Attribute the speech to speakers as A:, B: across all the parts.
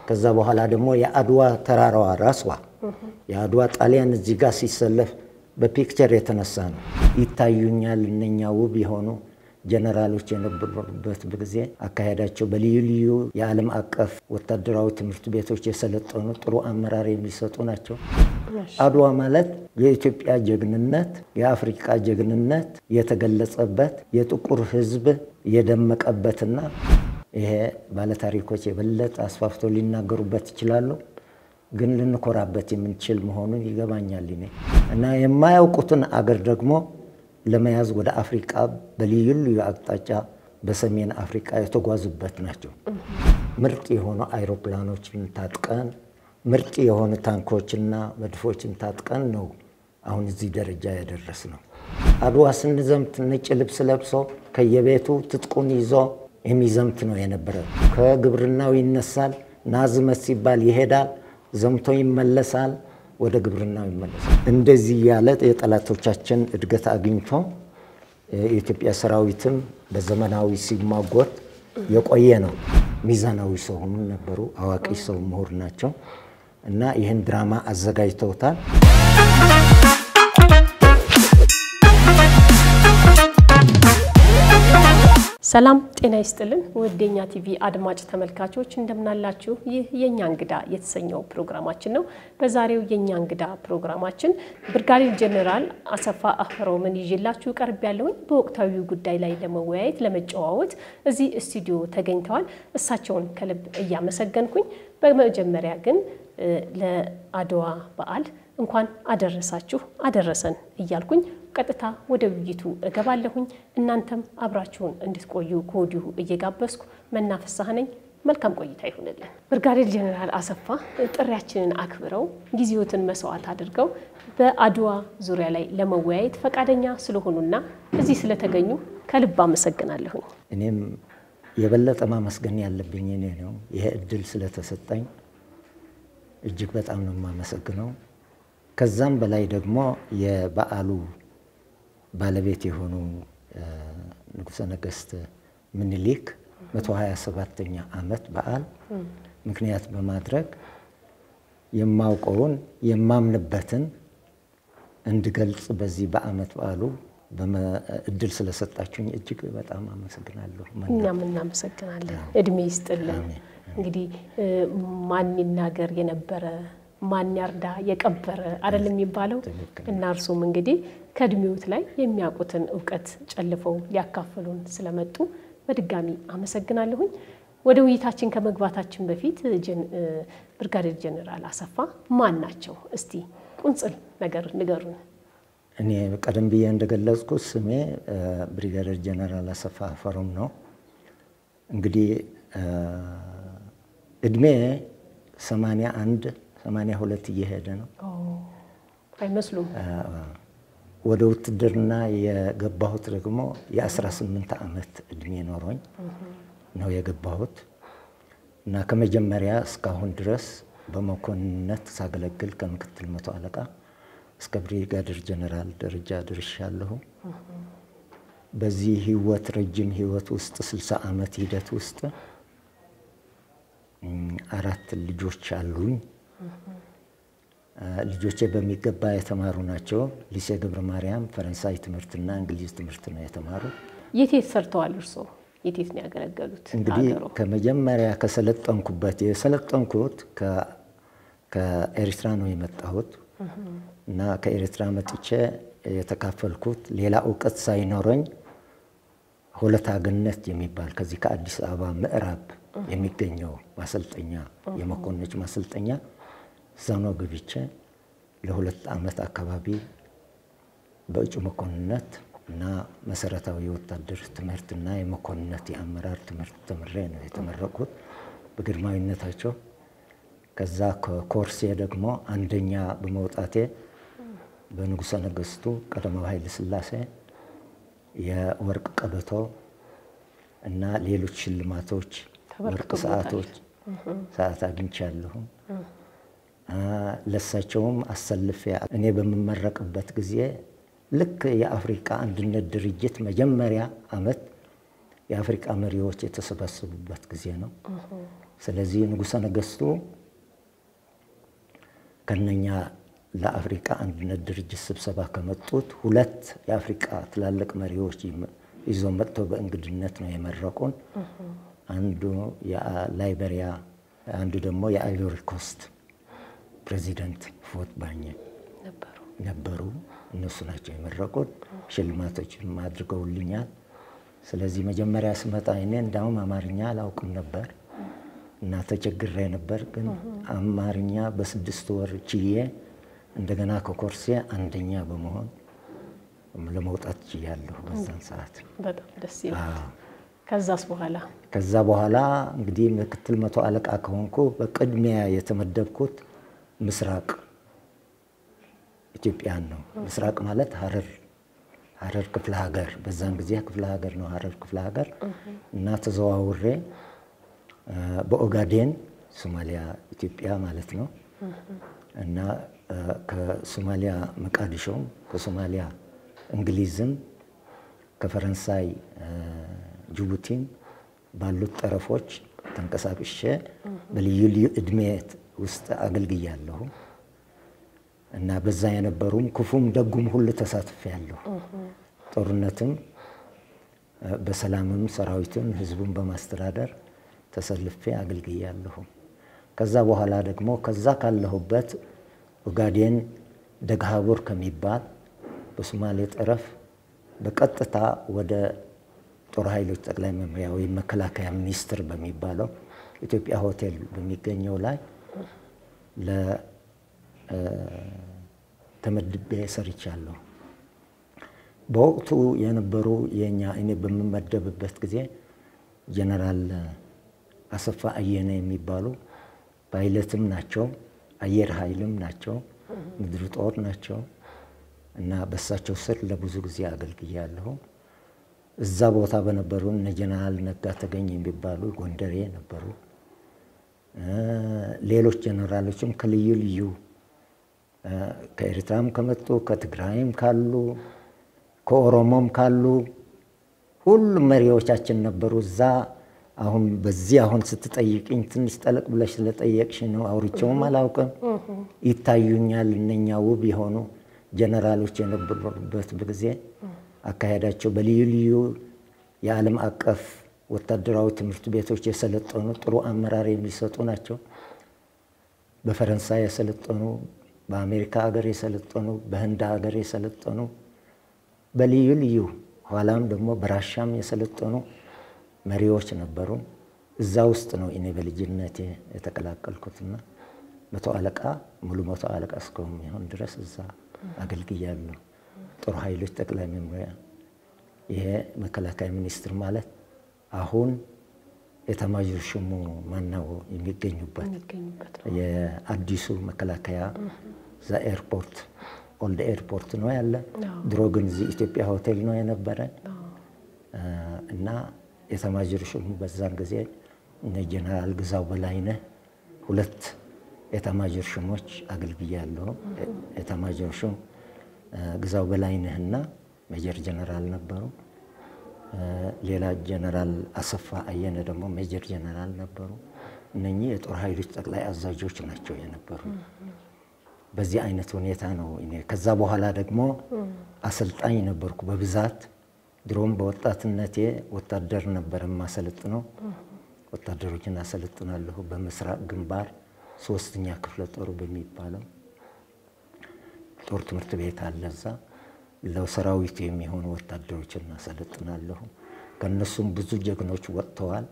A: ከዛ በኋላ ደግሞ የአድዋ ተራራዋ ራስዋ የአድዋ ጣሊያን እዚህ ጋር ሲሰለፍ በፒክቸር የተነሳ ነው ይታዩኛል እነኛ ውብ የሆኑ ጀነራሎች የነበሩበት በጊዜ አካሄዳቸው በልዩ ልዩ የዓለም አቀፍ ወታደራዊ ትምህርት ቤቶች የሰለጠኑ ጥሩ አመራር የሚሰጡ ናቸው አድዋ ማለት የኢትዮጵያ ጀግንነት የአፍሪካ ጀግንነት የተገለጸበት የጥቁር ህዝብ የደመቀበትና ይሄ ባለ ታሪኮች የበለጠ አስፋፍቶ ሊናገሩበት ይችላሉ ግን ልንኮራበት የምንችል መሆኑን ይገባኛል እና የማያውቁትን አገር ደግሞ ለመያዝ ወደ አፍሪካ በልዩ ልዩ አቅጣጫ በሰሜን አፍሪካ የተጓዙበት ናቸው ምርጥ የሆኑ አይሮፕላኖችን ታጥቀን ምርጥ የሆኑ ታንኮችና መድፎችን ታጥቀን ነው አሁን እዚህ ደረጃ ያደረስነው አድዋ ስንዘምት ነጭ ልብስ ለብሶ ከየቤቱ ትጥቁን ይዞ የሚዘምት ነው የነበረው ከግብርናው ይነሳል ናዝመት ሲባል ይሄዳል ዘምቶ ይመለሳል ወደ ግብርናው ይመለሳል እንደዚህ ያለ የጠላቶቻችን እድገት አግኝቶ የኢትዮጵያ ሰራዊትም በዘመናዊ ሲማጎት የቆየ ነው ሚዛናዊ ሰው ነበሩ አዋቂ ሰው ምሁር ናቸው እና ይሄን ድራማ አዘጋጅተውታል
B: ሰላም ጤና ይስጥልን ወደኛ ቲቪ አድማጭ ተመልካቾች እንደምናላችሁ ይህ የኛ እንግዳ የተሰኘው ፕሮግራማችን ነው በዛሬው የኛ እንግዳ ፕሮግራማችን ብርጋዴር ጀነራል አሰፋ አህሮምን ይዤላችሁ ቀርብ ያለው በወቅታዊ ጉዳይ ላይ ለመወያየት ለመጨዋወት እዚህ ስቱዲዮ ተገኝተዋል እሳቸውን ከልብ እያመሰገንኩኝ በመጀመሪያ ግን ለአድዋ በዓል እንኳን አደረሳችሁ አደረሰን እያልኩኝ ቀጥታ ወደ ውይይቱ እገባለሁኝ እናንተም አብራችሁን እንድትቆዩ ኮዲው እየጋበስኩ መናፈሳህ ነኝ መልካም ቆይታ ይሁንልን ብርጋዴር ጀነራል አሰፋ ጥሪያችንን አክብረው ጊዜዎትን መስዋዕት አድርገው በአድዋ ዙሪያ ላይ ለመወያየት ፈቃደኛ ስለሆኑና እዚህ ስለተገኙ ከልብ አመሰግናለሁ
A: እኔም የበለጠ ማመስገን ያለብኝ እኔ ነው ይሄ እድል ስለተሰጠኝ እጅግ በጣም ነው ማመሰግነው ከዛም በላይ ደግሞ የበዓሉ ባለቤት የሆኑ ንጉሠ ነገሥት ምኒልክ 127ኛ ዓመት በዓል ምክንያት በማድረግ የማውቀውን የማምንበትን እንድገልጽ በዚህ በዓመት በዓሉ በእድል ስለሰጣችሁኝ እጅግ በጣም አመሰግናለሁ
B: እኛም እናመሰግናለን እድሜ ይስጥልን እንግዲህ ማን ይናገር የነበረ ማን ያርዳ የቀበረ አይደለም የሚባለው እና እርሱም እንግዲህ ከድሚውት ላይ የሚያውቁትን ዕውቀት ጨልፈው ሊያካፍሉን ስለመጡ በድጋሚ አመሰግናለሁኝ ወደ ውይይታችን ከመግባታችን በፊት ብርጋዴር ጀነራል አሰፋ ማን ናቸው እስቲ ቁንጽል ነገር ንገሩን
A: እኔ ቀደም ብዬ እንደገለጽኩት ስሜ ብርጋዴር ጀነራል አሰፋ አህሮም ነው እንግዲህ እድሜ 82 እየሄደ ነው
B: አይመስሉም
A: ወደ ውትድርና የገባሁት ደግሞ የ18 ዓመት እድሜ ኖሮኝ ነው የገባሁት እና ከመጀመሪያ እስካሁን ድረስ በመኮንነት ሳገለግል ከምክትል መቶ አለቃ እስከ ብርጋዴር ጀነራል ደረጃ ደርሻለሁ በዚህ ህይወት ረጅም ህይወት ውስጥ 60 ዓመት ሂደት ውስጥ አራት ልጆች አሉኝ ልጆቼ በሚገባ የተማሩ ናቸው ሊሴ ገብረ ማርያም ፈረንሳይ ትምህርትና እንግሊዝ ትምህርት ነው የተማሩ
B: የት ሰርተዋል እርሶ የት ነው ያገለገሉት
A: እንግዲህ ከመጀመሪያ ከሰለጠንኩበት የሰለጠንኩት ከኤርትራ ነው የመጣሁት እና ከኤርትራ መጥቼ የተካፈልኩት ሌላ ዕውቀት ሳይኖረኝ ሆለታ ገነት የሚባል ከዚህ ከአዲስ አበባ ምዕራብ የሚገኘው ማሰልጠኛ የመኮንኖች ማሰልጠኛ ዛኖ ግብቼ ለሁለት ዓመት አካባቢ በእጩ መኮንነት እና መሰረታዊ ወታደር ትምህርትና የመኮንነት የአመራር ትምህርት ተምሬ ነው የተመረቁት በግርማዊነታቸው ከዛ ከኮርሴ ደግሞ አንደኛ በመውጣቴ በንጉሠ ነገሥቱ ቀዳማዊ ኃይለ ሥላሴ የወርቅ ቀበቶ እና ሌሎች ሽልማቶች ወርቅ ሰዓት አግኝቻለሁ ለሳቸውም አሰልፌ እኔ በመመረቅበት ጊዜ ልክ የአፍሪካ አንድነት ድርጅት መጀመሪያ ዓመት የአፍሪካ መሪዎች የተሰባሰቡበት ጊዜ ነው። ስለዚህ ንጉሠ ነገሥቱ ከነኛ ለአፍሪካ አንድነት ድርጅት ስብሰባ ከመጡት 2 የአፍሪካ ትላልቅ መሪዎች ይዞ መጥተው በእንግድነት ነው የመረቁን። አንዱ የላይቤሪያ፣ አንዱ ደግሞ የአይቮሪ ኮስት ፕሬዚደንት ፎት ባኘ ነበሩ። እነሱ ናቸው የመረቁን። ሽልማቶችን አድርገውልኛል። ስለዚህ መጀመሪያ ስመጣ እኔ እንዳውም አማርኛ አላውቅም ነበር እና ተቸግሬ ነበር። ግን አማርኛ በ6 ወር ችዬ እንደገና ከኮርሴ አንደኛ በመሆን ለመውጣት ችያለሁ በዛን ሰዓት።
B: በጣም ደስ ይላል። ከዛ በኋላ እንግዲህ ምክትል መቶ አለቃ ከሆንኩ በቅድሚያ የተመደብኩት ምስራቅ ኢትዮጵያን ነው። ምስራቅ ማለት ሐረር ክፍለ ሀገር፣ በዛን ጊዜ ክፍለ ሀገር ነው ሐረር ክፍለ ሀገር እና ተዘዋውሬ በኦጋዴን ሶማሊያ ኢትዮጵያ ማለት ነው እና ከሶማሊያ መቃዲሾም፣ ከሶማሊያ እንግሊዝም፣ ከፈረንሳይ ጅቡቲም ባሉት ጠረፎች ተንቀሳቅሼ በልዩ ልዩ እድሜ ውስጥ አገልግያለሁ እና በዛ የነበሩም ክፉም ደጉም ሁሉ ተሳትፌያለሁ። ጦርነትም በሰላምም ሰራዊቱን ህዝቡን በማስተዳደር ተሰልፌ አገልግያለሁ። ከዛ በኋላ ደግሞ ከዛ ካለሁበት ኦጋዴን ደግሃቡር ከሚባል በሶማሌ ጠረፍ በቀጥታ ወደ ጦር ኃይሎች ጠቅላይ መምሪያ ወይም መከላከያ ሚኒስቴር በሚባለው ኢትዮጵያ ሆቴል በሚገኘው ላይ ተመድቤ ሰርቻለሁ። በወቅቱ የነበሩ እኔ በምመደብበት ጊዜ ጀነራል አሰፋ አየነ የሚባሉ ፓይለትም ናቸው፣ አየር ኃይልም ናቸው፣ ምድር ጦር ናቸው እና በሳቸው ስር ለብዙ ጊዜ አገልግያለሁ። እዛ ቦታ በነበሩ እነ ጀነራል ነጋ ተገኝ የሚባሉ ጎንደሬ ነበሩ። ሌሎች ጀነራሎችም ከልዩ ልዩ ከኤርትራም ከመጡ ከትግራይም ካሉ ከኦሮሞም ካሉ ሁሉም መሪዎቻችን ነበሩ እዛ። አሁን ስትጠይቅኝ ትንሽ ጠለቅ ብለሽ ስለጠየቅሽ ነው፣ አውርቼውም አላውቅም። ይታዩኛል እነኛ ውብ የሆኑ ጀነራሎች የነበሩበት ጊዜ አካሄዳቸው በልዩ ልዩ የዓለም አቀፍ ወታደራዊ ትምህርት ቤቶች የሰለጠኑ ጥሩ አመራር የሚሰጡ ናቸው። በፈረንሳይ የሰለጠኑ፣ በአሜሪካ ሀገር የሰለጠኑ፣ በህንድ ሀገር የሰለጠኑ፣ በልዩ ልዩ ኋላም ደግሞ በራሻም የሰለጠኑ መሪዎች ነበሩ። እዛ ውስጥ ነው እኔ በልጅነቴ የተቀላቀልኩትና ሙሉ መቶ አለቃ እስከሚሆን ድረስ እዛ አገልግያለሁ። ጦር ኃይሎች ጠቅላይ መምሪያ፣ ይሄ መከላከያ ሚኒስቴር ማለት አሁን ኤታማዦር ሹሙ ማናው የሚገኙበት የአዲሱ መከላከያ እዛ ኤርፖርት ኦልድ ኤርፖርት ነው ያለ። ድሮ ግን እዚህ ኢትዮጵያ ሆቴል ነው የነበረ እና ኤታማዦር ሹሙ በዛን ጊዜ እነ ጀነራል ግዛው በላይነህ 2 ኤታማዦር ሹሞች አገልግያለሁ። ኤታማዦር ሹም ግዛው በላይነህና ሜጀር ጀነራል ነበሩ። ሌላ ጀነራል አሰፋ አየነ ደግሞ ሜጀር ጀነራል ነበሩ። እነኚህ የጦር ኃይሎች ጠቅላይ አዛዦች ናቸው የነበሩ። በዚህ አይነት ሁኔታ ነው እኔ ከዛ በኋላ ደግሞ አሰልጣኝ ነበርኩ በብዛት። ድሮም በወጣትነቴ ወታደር ነበር ማሰለጥነው። ወታደሮችን አሰለጥናለሁ በምስራቅ ግንባር 3ኛ ክፍለ ጦር በሚባለው ጦር ትምህርት ቤት አለ። እዛ ለሰራዊቱ የሚሆኑ ወታደሮችን አሰለጥናለሁ። ከነሱም ብዙ ጀግኖች ወጥተዋል።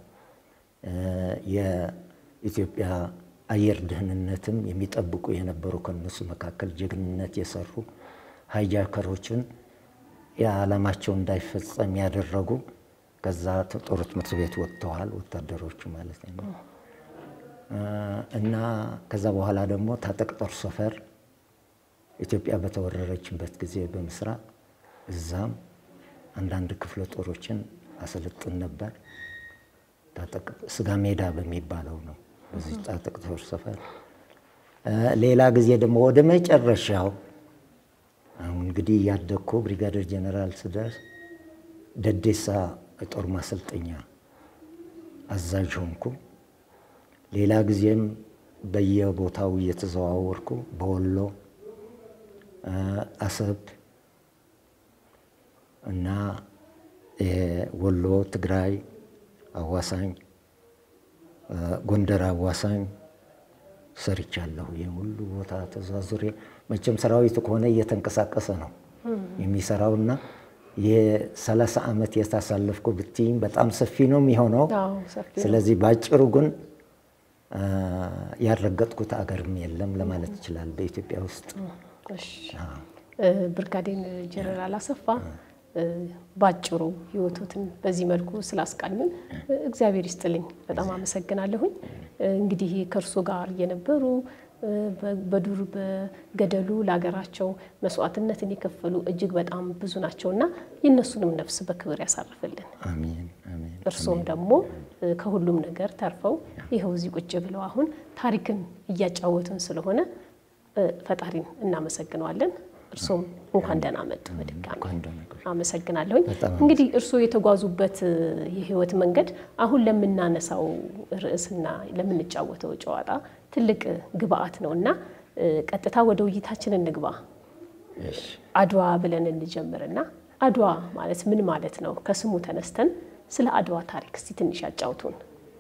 B: የኢትዮጵያ አየር ደህንነትም የሚጠብቁ የነበሩ ከነሱ መካከል ጀግንነት የሰሩ ሃይጃከሮችን የዓላማቸው እንዳይፈጸም ያደረጉ ከዛ ጦር ትምህርት ቤት ወጥተዋል ወታደሮቹ ማለት ነው። እና ከዛ በኋላ ደግሞ ታጠቅ ጦር ሰፈር ኢትዮጵያ በተወረረችበት ጊዜ በምስራቅ እዛም አንዳንድ ክፍለ ጦሮችን አሰለጥን ነበር። ታጠቅ ስጋ ሜዳ በሚባለው ነው በዚህ ታጠቅ ጦር ሰፈር። ሌላ ጊዜ ደግሞ ወደ መጨረሻው አሁን እንግዲህ ያደኩ ብሪጋዴር ጀነራል ስደርስ ደዴሳ
A: የጦር ማሰልጠኛ አዛዥ ሆንኩ። ሌላ ጊዜም በየቦታው እየተዘዋወርኩ በወሎ አሰብ እና ወሎ ትግራይ አዋሳኝ ጎንደር አዋሳኝ ሰርቻለሁ። የሁሉ ቦታ ተዛዙሬ መቼም ሰራዊቱ ከሆነ እየተንቀሳቀሰ ነው የሚሰራውና የ30 ዓመት የታሳለፍኩ ብትይኝ በጣም ሰፊ ነው የሚሆነው። ስለዚህ ባጭሩ ግን ያረጋግጥኩት አገርም የለም ለማለት ይችላል በኢትዮጵያ ውስጥ።
B: እሺ ብርጋዴር ጀነራል አሰፋ ባጭሩ ህይወቶትን በዚህ መልኩ ስላስቃኙን እግዚአብሔር ይስጥልኝ፣ በጣም አመሰግናለሁኝ። እንግዲህ ከርሶ ጋር የነበሩ በዱር በገደሉ ለሀገራቸው መስዋዕትነትን የከፈሉ እጅግ በጣም ብዙ ናቸውና የነሱንም ነፍስ በክብር ያሳርፍልን።
A: አሜን አሜን።
B: እርሶም ደግሞ ከሁሉም ነገር ተርፈው ይሄው እዚህ ቁጭ ብለው አሁን ታሪክን እያጫወቱን ስለሆነ ፈጣሪን እናመሰግናለን። እርሶም እንኳን ደህና መጡ በድጋሚ አመሰግናለሁ። እንግዲህ እርሶ የተጓዙበት የህይወት መንገድ አሁን ለምናነሳው ርዕስና ለምንጫወተው ጨዋታ ትልቅ ግብአት ነውና ቀጥታ ወደ ውይይታችን እንግባ።
A: እሺ
B: አድዋ ብለን እንጀምርና አድዋ ማለት ምን ማለት ነው? ከስሙ ተነስተን ስለ አድዋ ታሪክ እስቲ ትንሽ ያጫውቱን።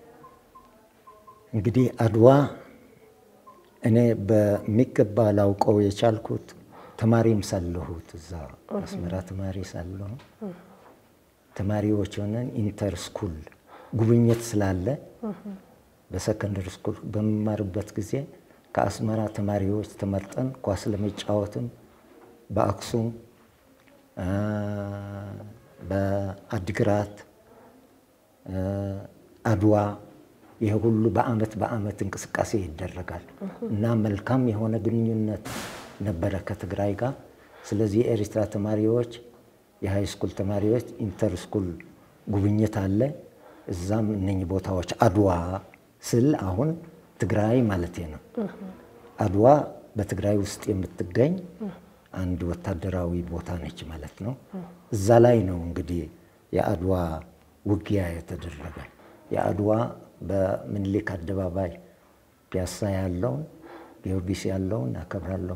A: እንግዲህ አድዋ እኔ በሚገባ ላውቀው የቻልኩት ተማሪም ሳለሁት እዛ አስመራ ተማሪ ሳለሁ ተማሪዎች ሆነን ኢንተር ስኩል ጉብኝት ስላለ በሰከንደሪ ስኩል በመማርበት ጊዜ ከአስመራ ተማሪዎች ተመርጠን ኳስ ለመጫወትም በአክሱም በአድግራት አድዋ ይሄ ሁሉ በአመት እንቅስቃሴ ይደረጋል እና መልካም የሆነ ግንኙነት ነበረ ከትግራይ ጋር። ስለዚህ የኤርትራ ተማሪዎች የሃይ ስኩል ተማሪዎች ኢንተር ስኩል ጉብኝት አለ። እዛም እነኚህ ቦታዎች አድዋ ስል አሁን ትግራይ ማለት ነው። አድዋ በትግራይ ውስጥ የምትገኝ አንድ ወታደራዊ ቦታ ነች ማለት ነው። እዛ ላይ ነው እንግዲህ የአድዋ ውጊያ የተደረገ። የአድዋ በምኒልክ አደባባይ ፒያሳ ያለውን ጊዮርጊስ ያለውን አከብራለሁ።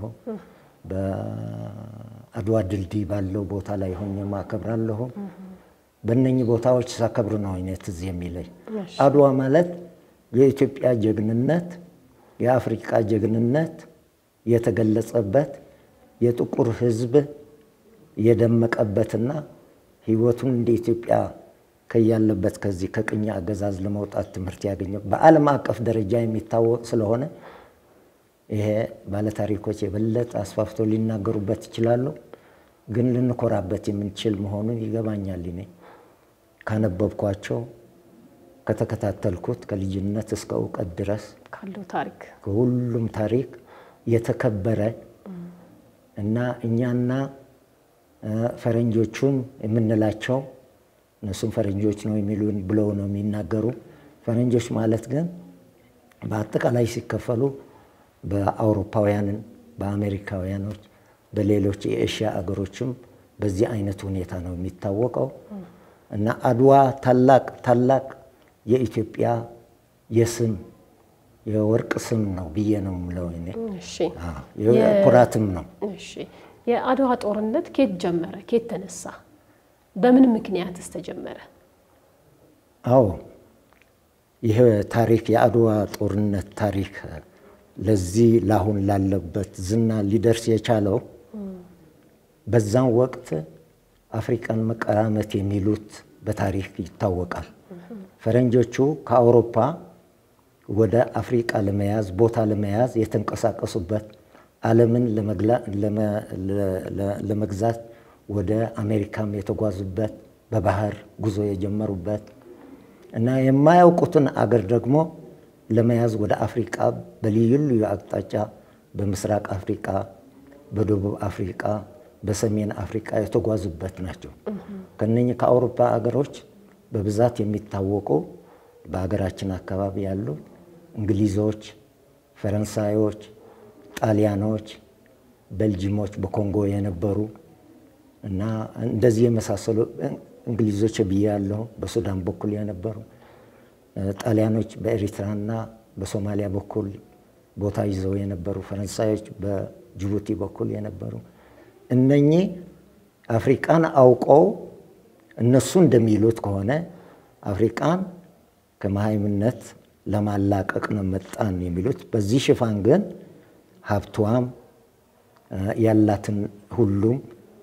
A: በአድዋ ድልድይ ባለው ቦታ ላይ ሆኜ ማከብራለሁ። በእነኚህ ቦታዎች ሳከብር ነው አይነት እዚህ የሚለኝ። አድዋ ማለት የኢትዮጵያ ጀግንነት የአፍሪካ ጀግንነት የተገለጸበት የጥቁር ሕዝብ የደመቀበትና ህይወቱን እንደ ኢትዮጵያ ከያለበት ከዚህ ከቅኝ አገዛዝ ለመውጣት ትምህርት ያገኘው በዓለም አቀፍ ደረጃ የሚታወቅ ስለሆነ ይሄ ባለ ታሪኮች የበለጠ አስፋፍቶ ሊናገሩበት ይችላሉ። ግን ልንኮራበት የምንችል መሆኑን ይገባኛል። እኔ ካነበብኳቸው ከተከታተልኩት ከልጅነት እስከ እውቀት ድረስ
B: ካለው ታሪክ
A: ከሁሉም ታሪክ የተከበረ እና እኛና ፈረንጆቹም የምንላቸው እነሱም ፈረንጆች ነው የሚሉን ብለው ነው የሚናገሩ። ፈረንጆች ማለት ግን በአጠቃላይ ሲከፈሉ በአውሮፓውያን በአሜሪካውያኖች በሌሎች የኤሽያ አገሮችም በዚህ አይነት ሁኔታ ነው የሚታወቀው። እና አድዋ ታላቅ የኢትዮጵያ የስም የወርቅ ስም ነው ብዬ ነው የምለው እኔ።
B: እሺ
A: የኩራትም ነው።
B: እሺ የአድዋ ጦርነት ከየት ጀመረ? ከየት ተነሳ? በምን ምክንያትስ ተጀመረ?
A: አዎ ይሄ ታሪክ የአድዋ ጦርነት ታሪክ ለዚህ ላሁን ላለበት ዝና ሊደርስ የቻለው በዛን ወቅት አፍሪካን መቀራመት የሚሉት በታሪክ ይታወቃል። ፈረንጆቹ ከአውሮፓ ወደ አፍሪካ ለመያዝ ቦታ ለመያዝ የተንቀሳቀሱበት ዓለምን ለመግዛት ወደ አሜሪካም የተጓዙበት በባህር ጉዞ የጀመሩበት እና የማያውቁትን አገር ደግሞ ለመያዝ ወደ አፍሪካ በልዩ ልዩ አቅጣጫ በምስራቅ አፍሪካ በደቡብ አፍሪካ በሰሜን አፍሪካ የተጓዙበት ናቸው። ከነኚህ ከአውሮፓ አገሮች በብዛት የሚታወቁ በአገራችን አካባቢ ያሉ እንግሊዞች፣ ፈረንሳዮች፣ ጣሊያኖች፣ ቤልጂሞች በኮንጎ የነበሩ እና እንደዚህ የመሳሰሉ እንግሊዞች ብያለሁ በሱዳን በኩል የነበሩ ጣሊያኖች በኤሪትራና በሶማሊያ በኩል ቦታ ይዘው የነበሩ ፈረንሳዮች በጅቡቲ በኩል የነበሩ እነኚህ አፍሪካን አውቀው እነሱ እንደሚሉት ከሆነ አፍሪካን ከመሃይምነት ለማላቀቅ ነው መጣን የሚሉት። በዚህ ሽፋን ግን ሀብቷም ያላትን ሁሉም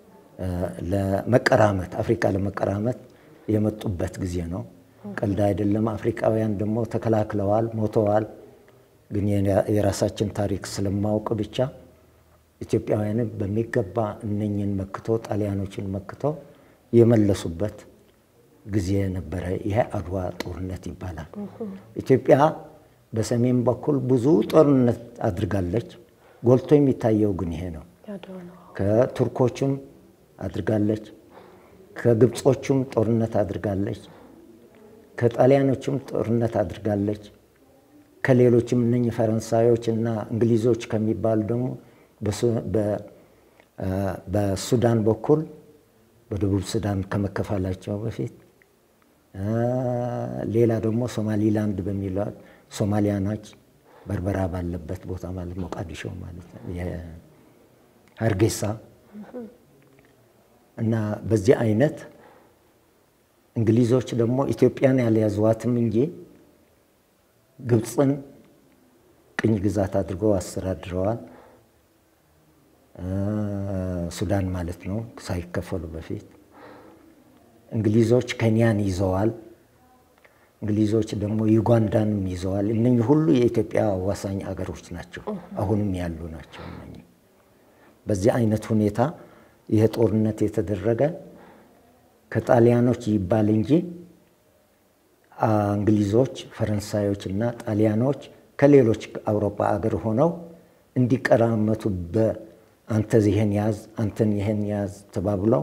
A: ለመቀራመት አፍሪካ ለመቀራመት የመጡበት ጊዜ ነው። ቀልድ አይደለም። አፍሪካውያን ደግሞ ተከላክለዋል፣ ሞተዋል። ግን የራሳችን ታሪክ ስለማውቅ ብቻ ኢትዮጵያውያንን በሚገባ እነኝን መክቶ ጣሊያኖችን መክቶ የመለሱበት ጊዜ ነበረ። ይሄ አድዋ ጦርነት ይባላል። ኢትዮጵያ በሰሜን በኩል ብዙ ጦርነት አድርጋለች። ጎልቶ የሚታየው ግን ይሄ ነው። ከቱርኮችም አድርጋለች፣ ከግብጾችም ጦርነት አድርጋለች፣ ከጣሊያኖችም ጦርነት አድርጋለች። ከሌሎችም እነኚህ ፈረንሳዮች እና እንግሊዞች ከሚባሉ ደግሞ በሱዳን በኩል በደቡብ ሱዳን ከመከፋላቸው በፊት ሌላ ደግሞ ሶማሊላንድ በሚለው ሶማሊያ ናች፣ በርበራ ባለበት ቦታ ማለት ሞቃዲሾ ማለት ነው፣ የሀርጌሳ እና በዚህ አይነት እንግሊዞች ደግሞ ኢትዮጵያን ያልያዟትም እንጂ ግብፅን ቅኝ ግዛት አድርገው አስተዳድረዋል። ሱዳን ማለት ነው ሳይከፈሉ በፊት። እንግሊዞች ኬንያን ይዘዋል። እንግሊዞች ደግሞ ዩጋንዳንም ይዘዋል። እነኚህ ሁሉ የኢትዮጵያ አዋሳኝ አገሮች ናቸው፣ አሁንም ያሉ ናቸው እነኚህ። በዚህ አይነት ሁኔታ ይሄ ጦርነት የተደረገ ከጣሊያኖች ይባል እንጂ እንግሊዞች፣ ፈረንሳዮች እና ጣሊያኖች ከሌሎች አውሮፓ አገር ሆነው እንዲቀራመቱ አንተ ይሄን ያዝ አንተን ይሄን ያዝ ተባብለው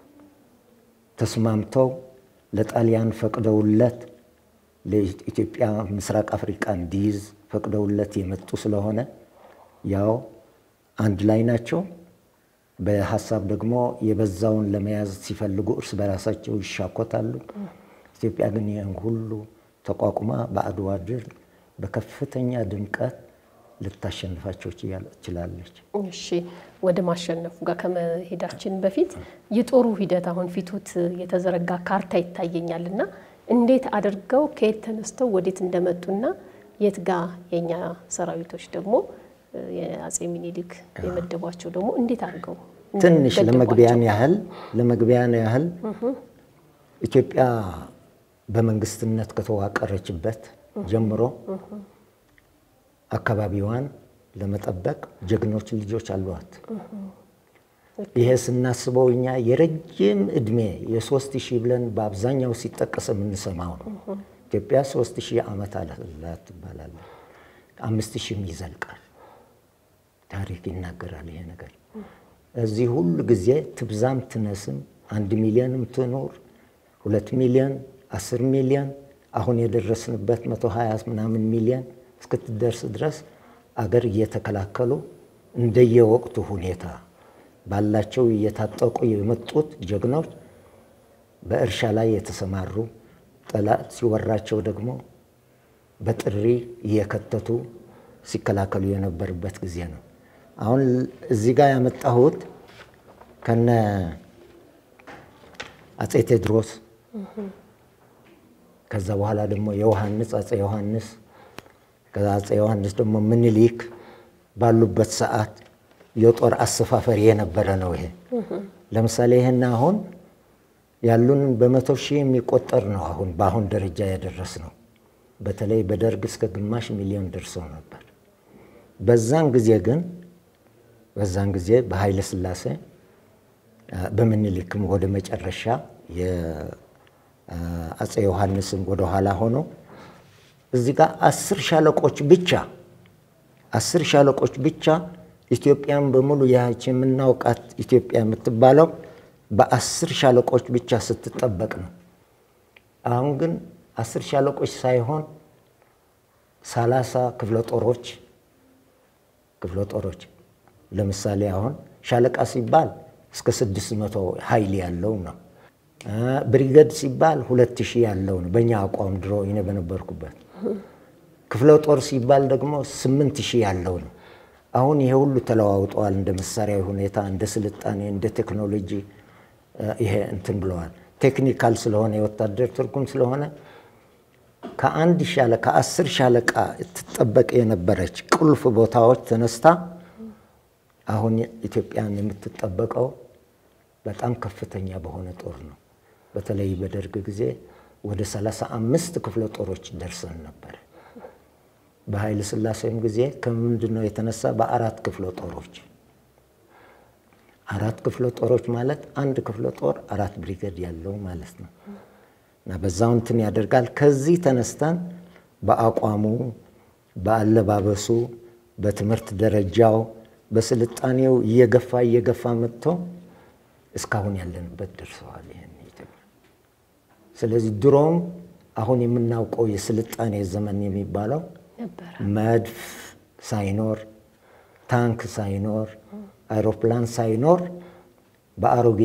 A: ተስማምተው ለጣሊያን ፈቅደውለት ለኢትዮጵያ ምስራቅ አፍሪካ እንዲይዝ ፈቅደውለት የመጡ ስለሆነ ያው አንድ ላይ ናቸው። በሐሳብ ደግሞ የበዛውን ለመያዝ ሲፈልጉ እርስ በራሳቸው ይሻኮታሉ። ኢትዮጵያ ግን ይህን ሁሉ ተቋቁማ በአድዋ ድል በከፍተኛ ድምቀት ልታሸንፋቸው ትችላለች።
B: እሺ፣ ወደ ማሸነፉ ጋር ከመሄዳችን በፊት የጦሩ ሂደት አሁን ፊቱት የተዘረጋ ካርታ ይታየኛልና እንዴት አድርገው ከየት ተነስተው ወዴት እንደመጡና የት ጋር የኛ ሰራዊቶች ደግሞ የአጼ ሚኒሊክ የመደቧቸው ደግሞ እንዴት አድርገው
A: ትንሽ ለመግቢያን ያህል ኢትዮጵያ በመንግስትነት ከተዋቀረችበት ጀምሮ አካባቢዋን ለመጠበቅ ጀግኖች ልጆች አሏት። ይሄ ስናስበው እኛ የረጅም እድሜ የ3000 ብለን በአብዛኛው ሲጠቀስ የምንሰማው ነው። ኢትዮጵያ 3000 ዓመት አላት ይባላል። 5000 ይዘልቃል። ታሪክ ይናገራል ይሄ ነገር። እዚህ ሁሉ ጊዜ ትብዛም ትነስም 1 ሚሊዮንም ትኖር 2 ሚሊዮን 10 ሚሊዮን አሁን የደረስንበት 120 ምናምን ሚሊዮን እስክትደርስ ድረስ አገር እየተከላከሉ እንደየወቅቱ ሁኔታ ባላቸው እየታጠቁ የመጡት ጀግኖች በእርሻ ላይ የተሰማሩ ጠላት ሲወራቸው ደግሞ በጥሪ እየከተቱ ሲከላከሉ የነበረበት ጊዜ ነው። አሁን እዚህ ጋር ያመጣሁት ከነ አጼ ቴዎድሮስ ከዛ በኋላ ደግሞ ዮሐንስ አጼ ዮሐንስ ከአጼ ዮሐንስ ደግሞ ምኒልክ ባሉበት ሰዓት የጦር አሰፋፈር የነበረ ነው። ይሄ ለምሳሌ ይሄን አሁን ያሉን በመቶ ሺህ የሚቆጠር ነው። በአሁን ደረጃ ያደረስ ነው። በተለይ በደርግ እስከ ግማሽ ሚሊዮን ደርሰው ነበር። በዛን ጊዜ በኃይለ ሥላሴ በምኒልክም ወደ መጨረሻ የአጼ ዮሐንስም ወደ ኋላ ሆኖ እዚህ ጋር 10 ሻለቆች ብቻ ኢትዮጵያን በሙሉ ያቺ የምናውቃት ኢትዮጵያ የምትባለው በ10 ሻለቆች ብቻ ስትጠበቅ ነው። አሁን ግን 10 ሻለቆች ሳይሆን 30 ክፍለ ጦሮች ለምሳሌ አሁን ሻለቃ ሲባል እስከ 600 ኃይል ያለው ነው። ብሪገድ ሲባል 2000 ያለው ነው በእኛ አቋም ድሮ እኔ በነበርኩበት። ክፍለ ጦር ሲባል ደግሞ 8000 ያለው ነው። አሁን ይሄ ሁሉ ተለዋውጧል። እንደ መሳሪያዊ ሁኔታ፣ እንደ ስልጣኔ፣ እንደ ቴክኖሎጂ ይሄ እንትን ብለዋል። ቴክኒካል ስለሆነ የወታደር ትርጉም ስለሆነ ከአንድ ሻለቃ ከ10 ሻለቃ ትጠበቅ የነበረች ቁልፍ ቦታዎች ተነስታ አሁን ኢትዮጵያን የምትጠበቀው በጣም ከፍተኛ በሆነ ጦር ነው። በተለይ በደርግ ጊዜ ወደ 35 ክፍለ ጦሮች ደርሰን ነበር። በኃይለ ሥላሴም ጊዜ ከምንድነው የተነሳ በ4 ክፍለ ጦሮች 4 ክፍለ ጦሮች ማለት አንድ ክፍለ ጦር 4 ብሪጌድ ያለው ማለት ነው። እና በዛው እንትን ያደርጋል። ከዚህ ተነስተን በአቋሙ፣ በአለባበሱ፣ በትምህርት ደረጃው፣ በስልጣኔው እየገፋ መጥቶ እስካሁን ያለንበት ደርሰዋል ይሄን ኢትዮጵያ። ስለዚህ ድሮም አሁን የምናውቀው የስልጣኔ ዘመን የሚባለው መድፍ ሳይኖር፣ ታንክ ሳይኖር፣ አይሮፕላን ሳይኖር በአሮጌ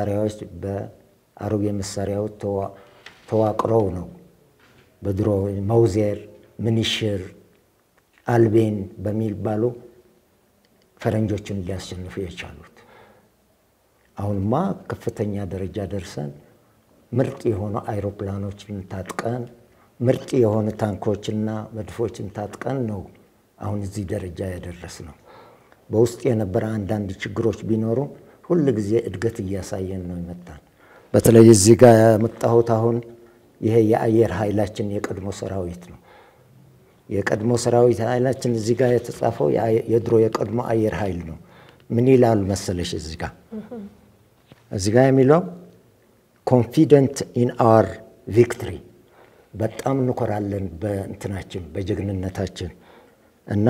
A: መሳሪያዎች ተዋቅረው ነው በድሮ መውዜር፣ ምንሽር፣ አልቤን በሚባሉ ፈረንጆችን ሊያሸንፉ የቻሉት። አሁንማ ከፍተኛ ደረጃ ደርሰን ምርጥ የሆኑ አይሮፕላኖችን ታጥቀን ምርጥ የሆኑ ታንኮችና መድፎችን ታጥቀን ነው አሁን እዚህ ደረጃ ያደረስነው። በውስጥ የነበረ አንዳንድ ችግሮች ቢኖሩ ሁሉ ጊዜ እድገት እያሳየን ነው የመጣን። በተለይ እዚህ ጋር ያመጣሁት አሁን ይሄ የአየር ኃይላችን የቀድሞ ሰራዊት ነው። የቀድሞ ሰራዊት ኃይላችን እዚህ ጋር የተጻፈው የድሮ የቀድሞ አየር ኃይል ነው። ምን ይላል መሰለሽ እዚህ ጋር የሚለው ኮንፊደንት ኢን አወር ቪክትሪ፣ በጣም እንኮራለን በእንትናችን በጀግንነታችን እና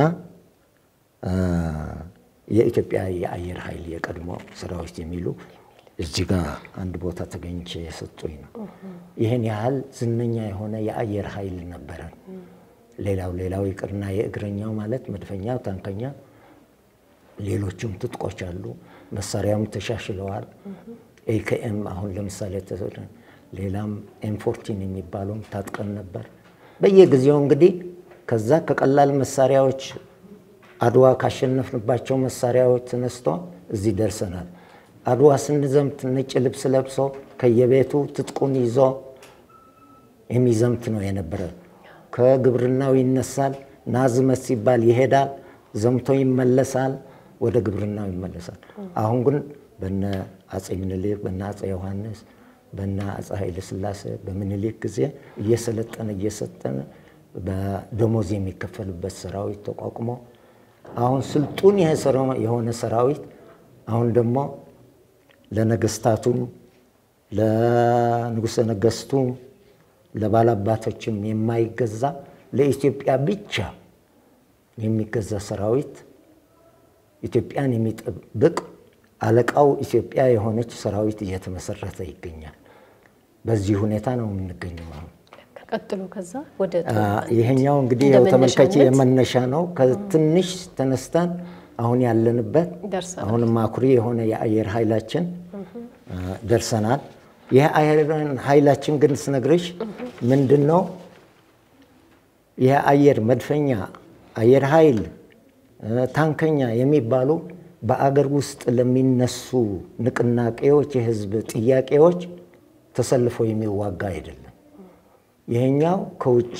A: የኢትዮጵያ የአየር ኃይል የቀድሞ ሰራዊት የሚሉ እዚህ ጋር አንድ ቦታ ተገኝቼ የሰጡኝ ነው። ይሄን ያህል ዝነኛ የሆነ የአየር ኃይል ነበረን። ሌላው ይቅርና የእግረኛው ማለት መድፈኛው፣ ታንከኛ፣ ሌሎችም ትጥቆች አሉ። መሳሪያውም ተሻሽለዋል። ኤኬኤም አሁን ለምሳሌ ሌላም ኤም14 የሚባሉም ታጥቀን ነበር። በየጊዜው እንግዲህ ከዛ ከቀላል መሳሪያዎች አድዋ ካሸነፍንባቸው መሳሪያዎች ተነስቶ እዚህ ደርሰናል። አድዋ ስንዘምት ነጭ ልብስ ለብሶ ከየቤቱ ትጥቁን ይዞ የሚዘምት ነው የነበረ። ከግብርናው ይነሳል፣ ናዝመት ሲባል ይሄዳል፣ ዘምቶ ይመለሳል፣ ወደ ግብርናው ይመለሳል። አሁን ግን በነ አጼ ምኒልክ፣ በነ አጼ ዮሐንስ፣ በነ አጼ ኃይለ ሥላሴ፣ በምኒልክ ጊዜ እየሰጠነ በደሞዝ የሚከፈልበት ሰራዊት ተቋቁሞ አሁን ስልጡን የሆነ ሰራዊት አሁን ደግሞ ለነገስታቱም ለንጉሠ ነገስቱም ለባላባቶችም የማይገዛ ለኢትዮጵያ ብቻ የሚገዛ ሰራዊት ኢትዮጵያን የሚጠብቅ አለቃው ኢትዮጵያ የሆነች ሰራዊት እየተመሰረተ ይገኛል። በዚህ ሁኔታ ነው የምንገኘው።
B: ቀጥሎ ከዛ ወደ
A: ይሄኛው እንግዲህ ተመልካች የመነሻ ነው። ከትንሽ ተነስተን አሁን ያለንበት አሁን ማኩሪ የሆነ የአየር ኃይላችን ደርሰናል። ይሄ አየር ኃይላችን ግን ስነግርሽ ምንድነው ይሄ አየር መድፈኛ፣ አየር ኃይል፣ ታንከኛ የሚባሉ በአገር ውስጥ ለሚነሱ ንቅናቄዎች፣ የህዝብ ጥያቄዎች ተሰልፎ የሚዋጋ አይደለም። ይሄኛው ከውጪ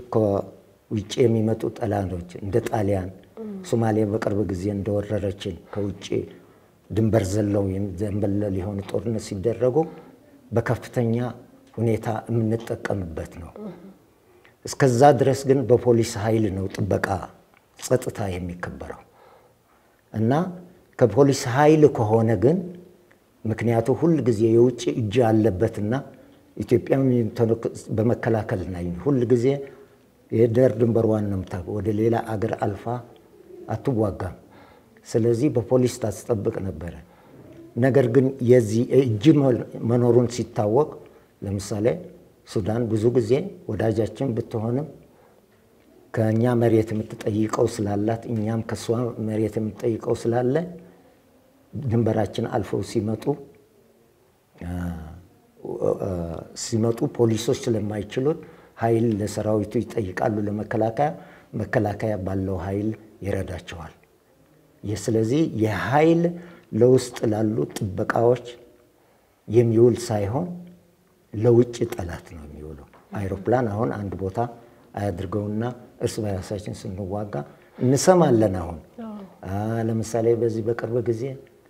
A: የሚመጡ ጠላቶች እንደ ጣሊያን፣ ሶማሊያ በቅርብ ጊዜ እንደወረረችን ከውጪ ድንበር ዘለው ዘንበለል የሆነ ጦርነት ሲደረጉ በከፍተኛ ሁኔታ የምንጠቀምበት ነው። እስከዛ ድረስ ግን በፖሊስ ኃይል ነው ጥበቃ ጸጥታ የሚከበረው እና ከፖሊስ ኃይል ከሆነ ግን ምክንያቱ ሁሉ ጊዜ የውጪ እጅ አለበትና ኢትዮጵያም በመከላከል ላይ ሁሉ ጊዜ የዳር ድንበሯን ነው ወደ ሌላ አገር አልፋ አትዋጋም። ስለዚህ በፖሊስ ታስጠብቅ ነበር። ነገር ግን የዚህ እጅ መኖሩን ሲታወቅ ለምሳሌ ሱዳን ብዙ ጊዜ ወዳጃችን ብትሆንም ከኛ መሬት የምትጠይቀው ስላላት እኛም ከሷ መሬት የምትጠይቀው ስላለ ድንበራችን አልፈው ሲመጡ ሲመጡ ፖሊሶች ስለማይችሉት ኃይል ለሰራዊቱ ይጠይቃሉ ለመከላከያ ባለው ኃይል ይረዳቸዋል። ስለዚህ የኃይል ለውስጥ ላሉ ጥበቃዎች የሚውል ሳይሆን ለውጭ ጠላት ነው የሚውለው። አይሮፕላን አሁን አንድ ቦታ አያድርገውና እርስ በራሳችን ስንዋጋ እንሰማለን። አሁን ለምሳሌ በዚህ በቅርብ ጊዜ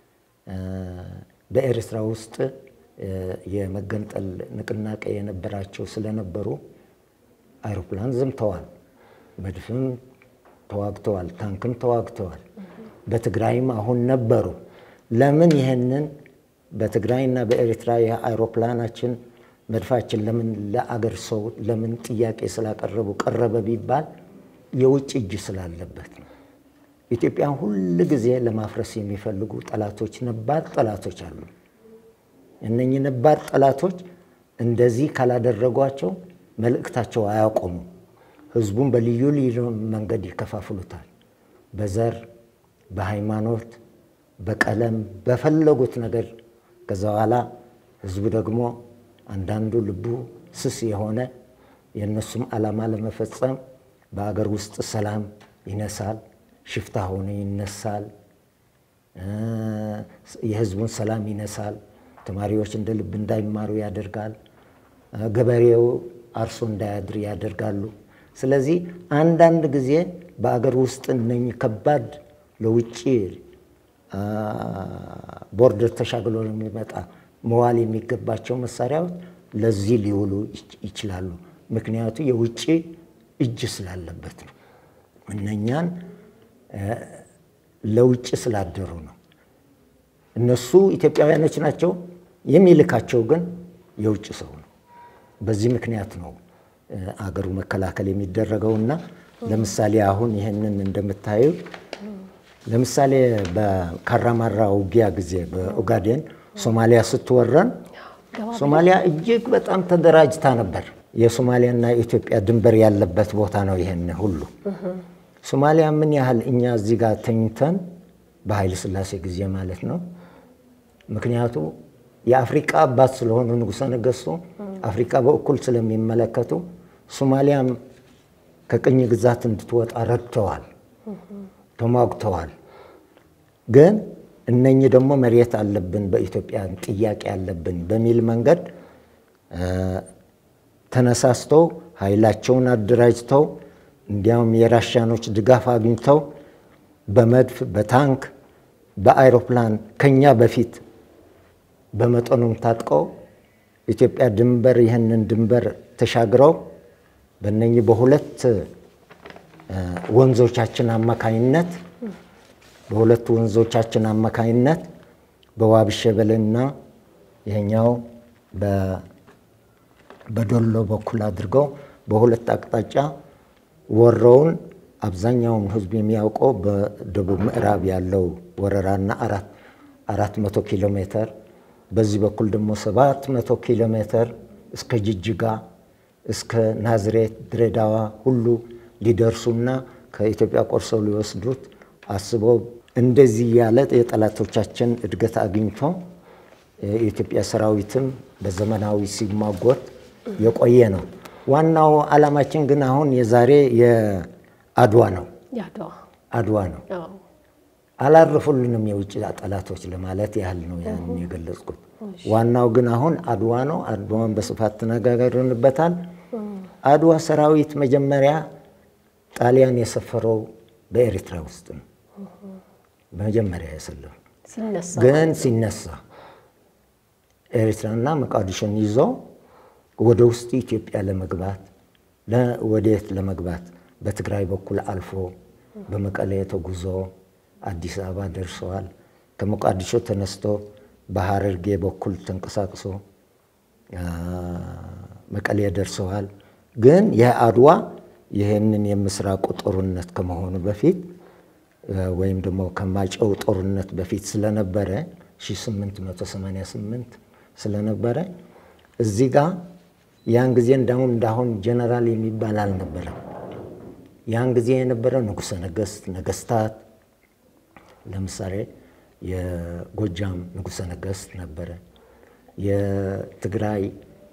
A: በኤርትራ ውስጥ የመገንጠል ንቅናቄ የነበራቸው ስለነበሩ አይሮፕላን ዘምተዋል፣ መድፍም ተዋግተዋል፣ ታንክም ተዋግተዋል። በትግራይም አሁን ነበሩ። ለምን ይሄንን በትግራይና በኤርትራ የአይሮፕላናችን መድፋችን ለምን ለአገር ሰው ለምን ጥያቄ ስላቀረቡ ቀረበ ቢባል የውጭ እጅ ስላለበት ነው። ኢትዮጵያን ሁሉ ጊዜ ለማፍረስ የሚፈልጉ ጠላቶች ነባር ጠላቶች አሉ። እነኚህ ነባር ጠላቶች እንደዚህ ካላደረጓቸው መልእክታቸው አያቆሙ። ህዝቡን በልዩ ልዩ መንገድ ይከፋፍሉታል። በዘር፣ በሃይማኖት፣ በቀለም በፈለጉት ነገር። ከዛ በኋላ ህዝቡ ደግሞ አንዳንዱ ልቡ ስስ የሆነ የነሱም ዓላማ ለመፈጸም በአገር ውስጥ ሰላም ይነሳል፣ ሽፍታ ሆነ ይነሳል፣ የህዝቡን ሰላም ይነሳል። ተማሪዎች እንደ ልብ እንዳይማሩ ያደርጋል። ገበሬው አርሶ እንዳያድር ያደርጋሉ። ስለዚህ አንዳንድ ጊዜ በአገር ውስጥ እነኚህ ከባድ ለውጭ ቦርደር ተሻግሎ የሚመጣ መዋል የሚገባቸው መሳሪያዎች ለዚህ ሊውሉ ይችላሉ። ምክንያቱ የውጭ እጅ ስላለበት ነው። እነኛን ለውጭ ስላደሩ ነው። እነሱ ኢትዮጵያውያኖች ናቸው፣ የሚልካቸው ግን የውጭ ሰው ነው። በዚህ ምክንያት ነው አገሩ መከላከል የሚደረገውና ለምሳሌ አሁን ይሄንን እንደምታዩ ለምሳሌ በካራማራ ውጊያ ጊዜ በኦጋዴን ሶማሊያ ስትወረን ሶማሊያ እጅግ በጣም ተደራጅታ ነበር። የሶማሊያና የኢትዮጵያ ድንበር ያለበት ቦታ ነው ይሄን ሁሉ። ሶማሊያ ምን ያህል እኛ እዚህ ጋር ተኝተን በኃይለ ሥላሴ ጊዜ ማለት ነው። ምክንያቱ የአፍሪካ አባት ስለሆኑ ንጉሠ ነገሥቱ አፍሪካ በእኩል ስለሚመለከቱ ሶማሊያም ከቅኝ ግዛት እንድትወጣ ረድተዋል፣ ተሟግተዋል። ግን እነኚህ ደግሞ መሬት አለብን በኢትዮጵያ ጥያቄ አለብን በሚል መንገድ ተነሳስተው ኃይላቸውን አደራጅተው እንዲያውም የራሻኖች ድጋፍ አግኝተው በመድፍ በታንክ በአይሮፕላን ከኛ በፊት በመጠኑም ታጥቀው ኢትዮጵያ ድንበር ይህንን ድንበር ተሻግረው በእነኚህ በሁለት ወንዞቻችን አማካይነት በዋብሸበልና ይሄኛው በዶሎ በኩል አድርገው በሁለት አቅጣጫ ወረውን አብዛኛውን ህዝብ የሚያውቀው በደቡብ ምዕራብ ያለው ወረራና 400 ኪሎ ሜትር በዚህ በኩል ደግሞ 700 ኪሎ ሜትር እስከ ጅጅጋ እስከ ናዝሬት ድሬዳዋ ሁሉ ሊደርሱና ከኢትዮጵያ ቆርሰው ሊወስዱት አስበው እንደዚህ ያለ የጠላቶቻችን እድገት አግኝቶ የኢትዮጵያ ሰራዊትም በዘመናዊ ሲማጎት የቆየ ነው። ዋናው ዓላማችን ግን አሁን የዛሬ የአድዋ ነው። አድዋ ነው። አላረፉልንም የውጭ ጠላቶች ለማለት ያህል ነው ያን የገለጽኩት። ዋናው ግን አሁን አድዋ ነው። አድዋን በስፋት ተነጋግረንበታል። አድዋ ሰራዊት መጀመሪያ ጣሊያን የሰፈረው በኤርትራ ውስጥ ነው። መጀመሪያ የሰለፈው ግን ሲነሳ ኤርትራና መቃዲሾን ይዞ ወደ ውስጥ ኢትዮጵያ ለመግባት በትግራይ በኩል አልፎ በመቀሌ ተጉዞ አዲስ አበባ ደርሰዋል። ከመቃዲሾ ተነስቶ በሐረርጌ በኩል ተንቀሳቅሶ መቀሌ ደርሰዋል። ግን የአድዋ ይሄንን የምስራቁ ጦርነት ከመሆኑ በፊት ወይም ደግሞ ከማይጨው ጦርነት በፊት ስለነበረ 1888 ስለነበረ እዚህ ጋር ያን ጊዜ እንዳሁን ጀነራል የሚባል አልነበረም። ያን ጊዜ የነበረ ንጉሠ ነገሥታት ለምሳሌ የጎጃም ንጉሠ ነገሥት ነበረ። የትግራይ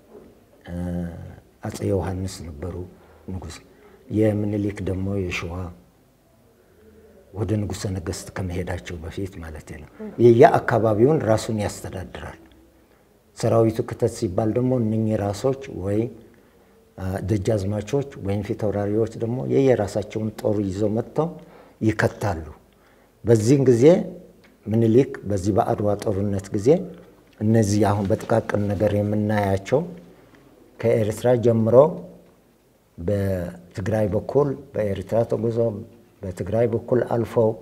A: አፄ ዮሐንስ ነበሩ ንጉስ የምኒልክ ደግሞ የሸዋ ወደ ንጉሰ ነገስት ከመሄዳቸው በፊት ማለት ነው የየአካባቢውን ራሱን ያስተዳድራል ሰራዊቱ ከተት ሲባል ደግሞ እነኚህ ራሶች ወይ ደጃዝማቾች ወይም ፊታውራሪዎች ደግሞ የየራሳቸውን ጦር ይዘው መጥተው ይከታሉ በዚህን ጊዜ ምኒልክ በዚህ በአድዋ ጦርነት ጊዜ እነዚህ አሁን በጥቃቅን ነገር የምናያቸው ከኤርትራ ጀምሮ በትግራይ በኩል በኤርትራ ተጉዘው በትግራይ በኩል አልፈው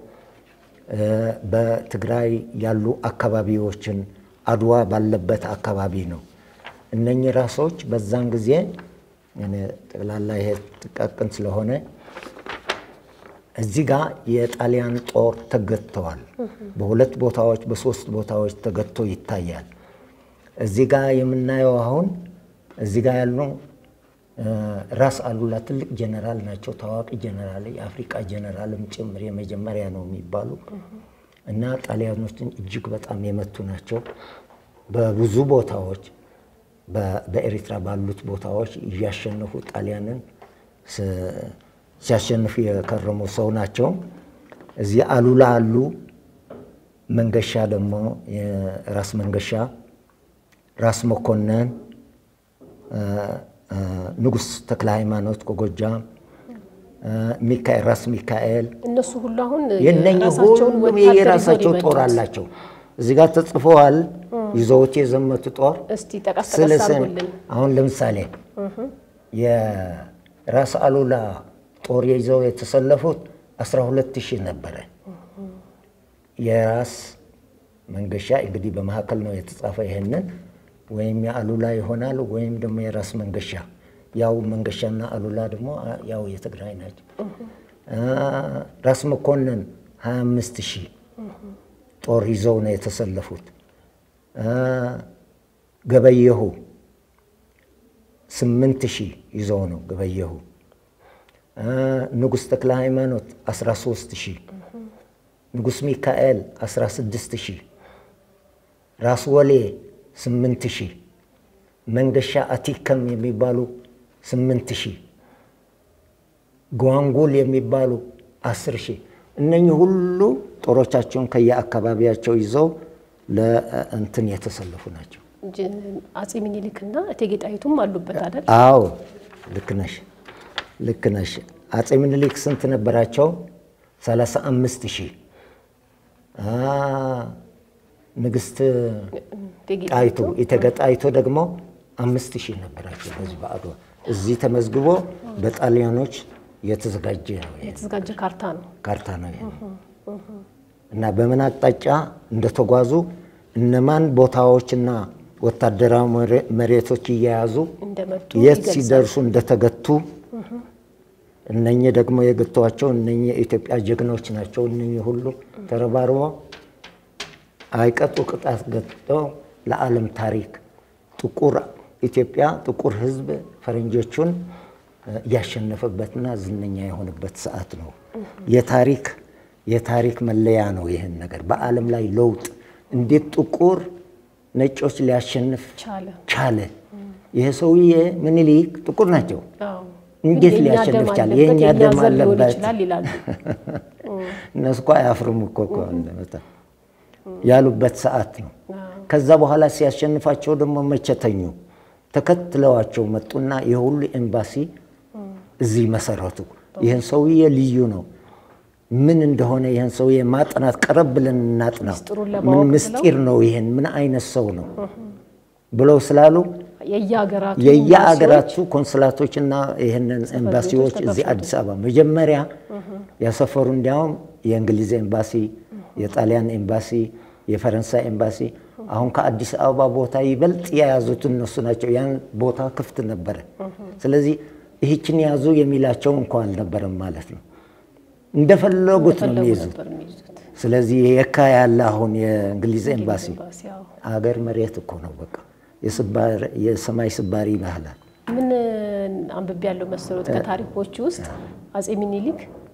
A: በትግራይ ያሉ አካባቢዎችን አድዋ ባለበት አካባቢ ነው እነኚህ ራሶች በዛን ጊዜ እኔ ጠቅላላ ይሄ ጥቃቅን ስለሆነ እዚህ ጋር የጣሊያን ጦር ተገተዋል በሁለት ቦታዎች በሶስት ቦታዎች ተገቶ ይታያል እዚህ ጋር የምናየው አሁን እዚህ ጋር ያለው ራስ አሉላ ትልቅ ጀነራል ናቸው ታዋቂ ጀነራል የአፍሪካ ጀነራልም ጭምር የመጀመሪያ ነው የሚባሉ እና ጣሊያኖችን እጅግ በጣም የመቱ ናቸው በብዙ ቦታዎች በኤርትራ ባሉት ቦታዎች ያሸነፉ ጣሊያንን ሲያሸንፉ የከረሙ ሰው ናቸው እዚህ አሉላ አሉ መንገሻ ደግሞ የራስ መንገሻ ራስ መኮንን ንጉስ ተክለ ሃይማኖት ከጎጃም ሚካኤል ራስ ሚካኤል
B: እነሱ ሁሉ አሁን
A: የራሳቸው ጦር አላቸው እዚህ ጋር ተጽፈዋል ይዘውት የዘመቱ ጦር
B: እስቲ ተቀስተቀሳሉልን
A: አሁን ለምሳሌ የራስ አሉላ ጦር ይዘው የተሰለፉት 12000 ነበር የራስ መንገሻ እንግዲህ በመሐከል ነው የተጻፈው ይሄንን ወይም የአሉላ ይሆናል ወይም ደግሞ የራስ መንገሻ ያው መንገሻና አሉላ ደግሞ ያው የትግራይ ናቸው ራስ መኮንን 25000 ጦር ይዘው ነው የተሰለፉት ገበየሁ 8000 ይዘው ነው ገበየሁ ንጉስ ተክለ ሃይማኖት 13000 ንጉስ ሚካኤል 16000 ራስ ወሌ 8000 መንገሻ አቲከም የሚባሉ 8000 ጓንጉል የሚባሉ 10000 እነኚህ ሁሉ ጦሮቻቸውን ከየአካባቢያቸው ይዘው ለእንትን የተሰለፉ ናቸው
B: አፄ ምኒልክና እቴጌ ጣይቱም አሉበት አይደል
A: አዎ ልክ ነሽ አፄ ምኒልክ ስንት ነበራቸው 35000 ንግስት ጣይቱ እቴጌ ጣይቱ ደግሞ 5000 ነበራቸው በዚህ በአድዋ እዚህ ተመዝግቦ በጣሊያኖች የተዘጋጀ ካርታ ነው እና በምን አቅጣጫ እንደተጓዙ እነማን ቦታዎችና ወታደራዊ መሬቶች ይያዙ
B: እንደመጡ
A: የት ሲደርሱ እንደተገቱ እነኚህ ደግሞ የገቷቸው እነኚህ የኢትዮጵያ ጀግኖች ናቸው እነኚህ ሁሉ ተረባርበው አይቀጡ ቅጣት ገጥተው ለዓለም ታሪክ ጥቁር ኢትዮጵያ ጥቁር ህዝብ ፈረንጆቹን ያሸነፈበትና ዝነኛ የሆነበት ሰዓት ነው የታሪክ መለያ ነው ይሄን ነገር በዓለም ላይ ለውጥ እንዴት ጥቁር ነጮች ሊያሸንፍ ቻለ ይሄ ሰውዬ ምኒልክ ጥቁር ናቸው እንዴት ሊያሸንፍ ቻለ የኛ ደም አለበት እነሱ ያፍሩም እኮ እንደመጣ ያሉበት ሰዓት ነው ከዛ በኋላ ሲያሸንፋቸው ደግሞ መቸተኙ ተከትለዋቸው መጡና የሁሉ ኤምባሲ እዚህ መሰረቱ ይሄን ሰውዬ ልዩ ነው ምን እንደሆነ ይሄን ሰውዬ ማጥናት ቀረብ ብለን እናጥናው ምን ምስጢር ነው ይሄን ምን አይነት ሰው ነው ብለው ስላሉ የየአገራቱ ኮንሱላቶችና ይሄንን ኤምባሲዎች እዚህ አዲስ አበባ መጀመሪያ ያሰፈሩ እንዲያውም የእንግሊዝ ኤምባሲ የጣሊያን ኤምባሲ የፈረንሳይ ኤምባሲ አሁን ከአዲስ አበባ ቦታ ይበልጥ ያያዙት እነሱ ናቸው ያን ቦታ ክፍት ነበር ስለዚህ ይህችን ያዙ የሚላቸው እንኳን አልነበረም ማለት ነው እንደፈለጉት ነው የሚይዙት ስለዚህ የካ ያለ አሁን የእንግሊዝ ኤምባሲ አገር መሬት እኮ ነው በቃ የሰማይ ስባሪ ይባላል
B: ምን አንብብ ያለው መሰረት ከታሪኮች ውስጥ አፄ ምኒልክ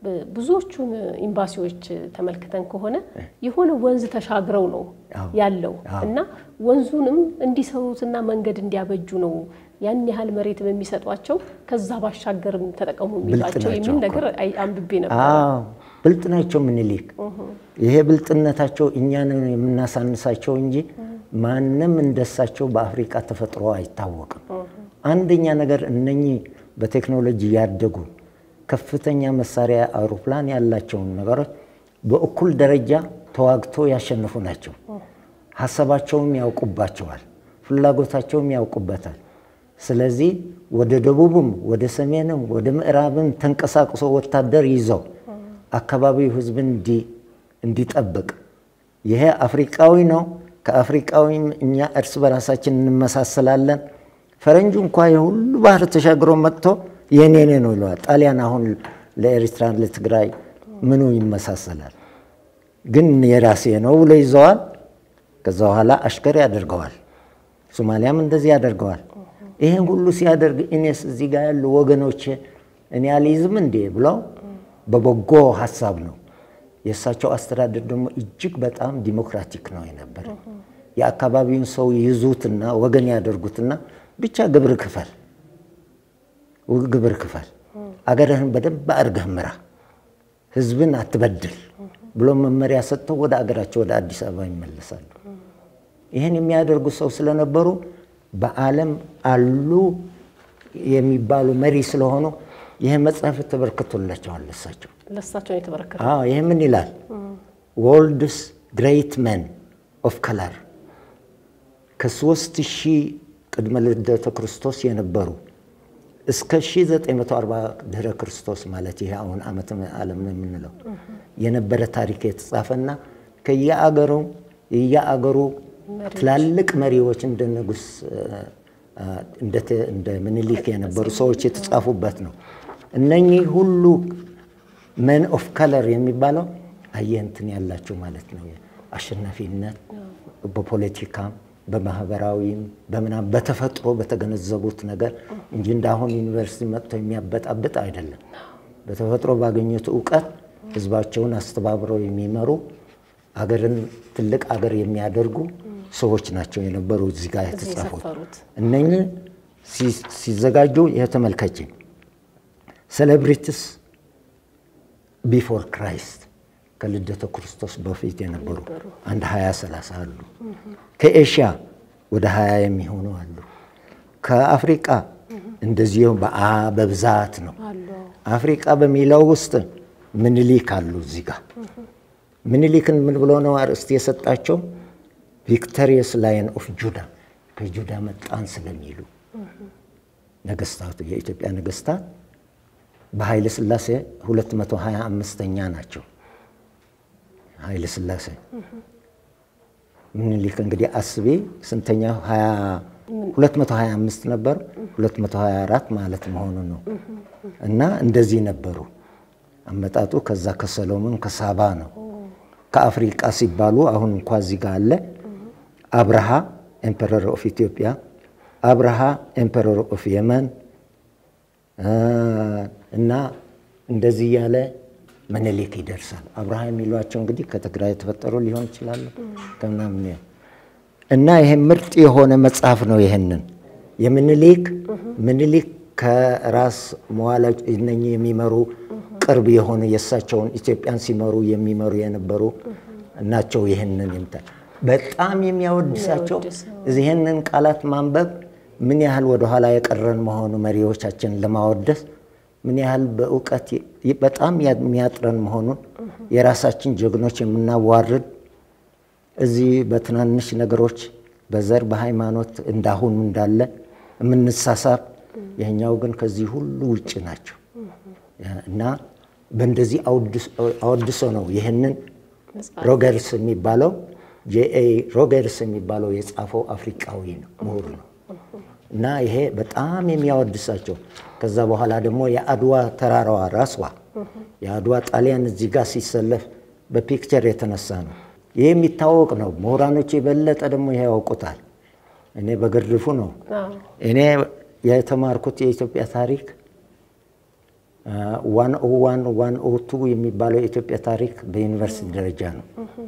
B: ብዙዎቹን ኤምባሲዎች ተመልክተን ከሆነ የሆነ ወንዝ ተሻግረው ነው ያለው እና ወንዙንም እንዲሰሩትና መንገድ እንዲያበጁ ነው ያን ያህል መሬት በሚሰጧቸው ከዛ ባሻገርም ተጠቀሙ የሚላቸው የሚል ነገር አንብቤ ነበር።
A: ብልጥ ናቸው ምኒልክ። ይሄ ብልጥነታቸው እኛን የምናሳንሳቸው እንጂ ማንንም እንደሳቸው በአፍሪካ ተፈጥሮ አይታወቅም። አንደኛ ነገር እነኚህ በቴክኖሎጂ ያደጉ ከፍተኛ መሳሪያ አውሮፕላን ያላቸው ነገሮች በእኩል ደረጃ ተዋግቶ ያሸንፉ ናቸው። ሐሳባቸውም ያውቁባቸዋል፣ ፍላጎታቸውም ያውቁበታል። ስለዚህ ወደ ደቡብም ወደ ሰሜንም ወደ ምዕራብም ተንቀሳቅሶ ወታደር ይዘው አካባቢው ህዝብ እንዲጠብቅ ይሄ አፍሪካዊ ነው። ከአፍሪካዊም እኛ እርስ በራሳችን እንመሳሰላለን። ፈረንጁ እንኳን የሁሉ ባህር ተሻግሮ መጥቶ የኔኔ ነው ይላል። ጣሊያን አሁን ለኤርትራ ለትግራይ ምኑ ይመሳሰላል? ግን የራሴ ነው ብሎ ይዘዋል። ከዛ በኋላ አሽከር ያደርገዋል። ሶማሊያም እንደዚህ ያደርገዋል። ይሄን ሁሉ ሲያደርግ እኔስ እዚህ ጋር ያሉ ወገኖች እኔ አልይዝም እንዴ ብለው በበጎ ሐሳብ ነው። የእሳቸው አስተዳደር ደግሞ እጅግ በጣም ዲሞክራቲክ ነው የነበረ። የአካባቢውን ሰው ይዙትና ወገን ያደርጉትና ብቻ ግብር ክፈል አገርህን በደንብ አድርገህ ምራ፣ ህዝብን አትበድል ብሎ መመሪያ ሰጥተው ወደ አገራቸው ወደ አዲስ አበባ ይመለሳሉ። ይሄን የሚያደርጉ ሰው ስለነበሩ በዓለም አሉ የሚባሉ መሪ ስለሆኑ ይሄ መጽሐፍ ተበርክቶላቸዋል። ለሳቸው
B: የተበረከተው
A: ይሄ ምን ይላል? World's Great Men of Color ከ3000 ቅድመ ልደተ ክርስቶስ የነበሩ እስከ 1940 ድህረ ክርስቶስ ማለት ይሄ አሁን ዓመተ ዓለም ነው የምንለው የነበረ ታሪክ የተጻፈና ከየአገሩ ትላልቅ መሪዎች እንደ ንጉስ እንደ ምኒልክ የነበሩ ሰዎች የተጻፉበት ነው። እነኚህ ሁሉ men of color የሚባለው አየንትን ያላቸው ማለት ነው። አሸናፊነት በፖለቲካም በማህበራዊም በመናም በተፈጥሮ በተገነዘቡት ነገር እንጂ እንዳሁን ዩኒቨርሲቲ መጥቶ የሚያበጣብጥ አይደለም። በተፈጥሮ ባገኙት ዕውቀት ህዝባቸውን አስተባብረው የሚመሩ አገርን ትልቅ አገር የሚያደርጉ ሰዎች ናቸው የነበሩ እዚህ ጋር የተጻፉት። እነኚህ ሲዘጋጁ የተመልከች celebrities before Christ ከልደተ ክርስቶስ በፊት የነበሩ አንድ 20-30 አሉ። ከኤሽያ ወደ 20 የሚሆኑ አሉ። ከአፍሪካ እንደዚሁ በብዛት ነው። አፍሪካ በሚለው ውስጥ ምኒልክ አሉ። እዚህ ጋር ምኒልክን ምን ብሎ ነው አርስቲ የሰጣቸው? ቪክቶሪየስ ላየን ኦፍ ጁዳ ከጁዳ መጣን ስለሚሉ ነገስታቱ የኢትዮጵያ ነገስታት በኃይለ ሥላሴ 225ኛ ናቸው። ኃይለ ሥላሴ ምኒልክ እንግዲህ አስቤ ስንተኛ 225 ነበር 224 ማለት መሆኑ ነው። እና እንደዚህ ነበሩ አመጣጡ። ከዛ ከሰሎሞን ከሳባ ነው። ከአፍሪካ ሲባሉ አሁን እንኳን እዚህ ጋር አለ አብርሃ ኤምፐረር ኦፍ ኢትዮጵያ፣ አብርሃ ኤምፐረር ኦፍ የመን እና እንደዚህ ያለ ምኒልክ ይደርሳል። አብርሃ የሚሏቸው እንግዲህ ከትግራይ የተፈጠሩ ሊሆን ይችላል ከናምን እና ይሄ ምርጥ የሆነ መጽሐፍ ነው። ይሄንን ምኒልክ ከራስ መዋላጅ እነኚህ የሚመሩ ቅርብ የሆነ የሳቸውን ኢትዮጵያን ሲመሩ የሚመሩ የነበሩ እናቸው። ይሄንን ይምታል በጣም የሚያወድሳቸው እዚህንን ቃላት ማንበብ ምን ያህል ወደ ኋላ የቀረን መሆኑ መሪዎቻችን ለማወደስ ምን ያህል በእውቀት በጣም የሚያጥረን መሆኑን የራሳችን ጀግኖች የምናዋርድ እዚህ በትናንሽ ነገሮች በዘር በሃይማኖት እንዳሁን እንዳለ የምንሳሳብ የኛው ግን ከዚህ ሁሉ ውጭ ናቸው እና በእንደዚህ አወድሶ ነው ይሄንን ሮገርስ የሚባለው ጄኤ ሮገርስ የሚባለው የጻፈው አፍሪካዊ ነው ምሁር ነው እና ይሄ በጣም የሚያወድሳቸው። ከዛ በኋላ ደግሞ የአድዋ ተራራዋ ራስዋ የአድዋ ጣሊያን እዚህ ጋር ሲሰለፍ በፒክቸር የተነሳ ነው። ይሄ የሚታወቅ ነው። ምሁራኖች የበለጠ ደግሞ ይሄ ያውቁታል። እኔ በግርድፉ ነው እኔ የተማርኩት የኢትዮጵያ ታሪክ 101 102 የሚባለው የኢትዮጵያ ታሪክ በዩኒቨርሲቲ ደረጃ ነው።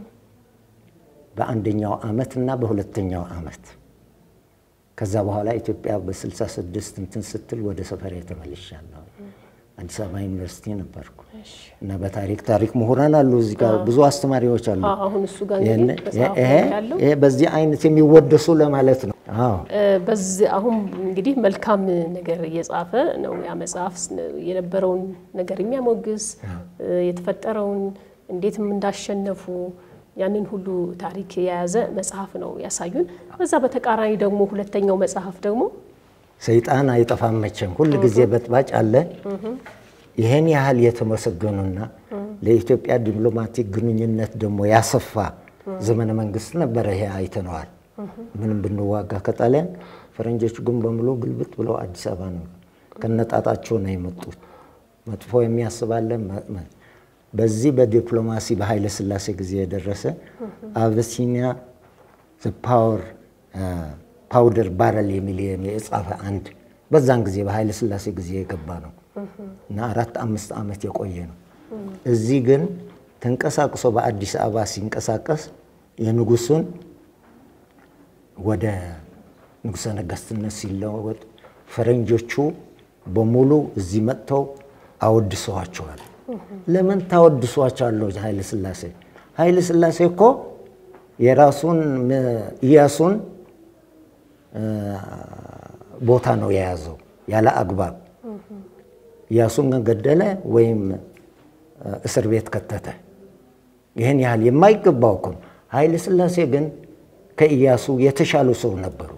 A: በአንደኛው ዓመት እና በሁለተኛው ዓመት ከዛ በኋላ ኢትዮጵያ በ66 እንትን ስትል ወደ ሰፈሬ ተመልሻለሁ። አዲስ አበባ ዩኒቨርሲቲ ነበርኩ እና በታሪክ ምሁራን አሉ እዚህ ጋር ብዙ አስተማሪዎች አሉ።
B: አሁን እሱ ጋር ያለው
A: በዚህ አይነት የሚወደሱ ለማለት ነው።
B: በዚህ አሁን እንግዲህ መልካም ነገር እየጻፈ ነው። ያ መጽሐፍ የነበረውን ነገር የሚያሞግስ የተፈጠረውን እንዴትም እንዳሸነፉ ያንን ሁሉ ታሪክ የያዘ መጽሐፍ ነው ያሳዩን። በዛ በተቃራኒ ደግሞ ሁለተኛው መጽሐፍ ደግሞ
A: ሰይጣን አይጠፋም መቼም ሁሉ ጊዜ በጥባጭ አለ። ይሄን ያህል የተመሰገኑና ለኢትዮጵያ ዲፕሎማቲክ ግንኙነት ደግሞ ያሰፋ ዘመነ መንግስት ነበር። ይሄ አይተነዋል። ምንም ብንዋጋ ከጣሊያን ፈረንጆች ግን በሙሉ ግልብጥ ብለው አዲስ አበባ ነው ከነጣጣቸው ነው የመጡት። መጥፎ የሚያስባለ በዚህ በዲፕሎማሲ በኃይለ ሥላሴ ጊዜ የደረሰ አብሲኒያ the power powder barrel የሚል የጻፈ አንድ በዛን ጊዜ በኃይለ ሥላሴ ጊዜ የገባ ነው እና 4-5 ዓመት የቆየ ነው። እዚህ ግን ተንቀሳቅሶ በአዲስ አበባ ሲንቀሳቀስ የንጉሱን ወደ ንጉሠ ነገሥትነት ሲለወጥ ፈረንጆቹ በሙሉ እዚህ መጥተው አወድሰዋቸዋል። ለምን ታወድሷቸዋለሁ? ኃይለ ሥላሴ እኮ የራሱን ኢያሱን ቦታ ነው የያዘው ያለ አግባብ። ኢያሱን ገደለ ወይም እስር ቤት ከተተ። ይሄን ያህል የማይገባው እኮ ኃይለ ሥላሴ ግን ከኢያሱ የተሻሉ ሰው ነበሩ።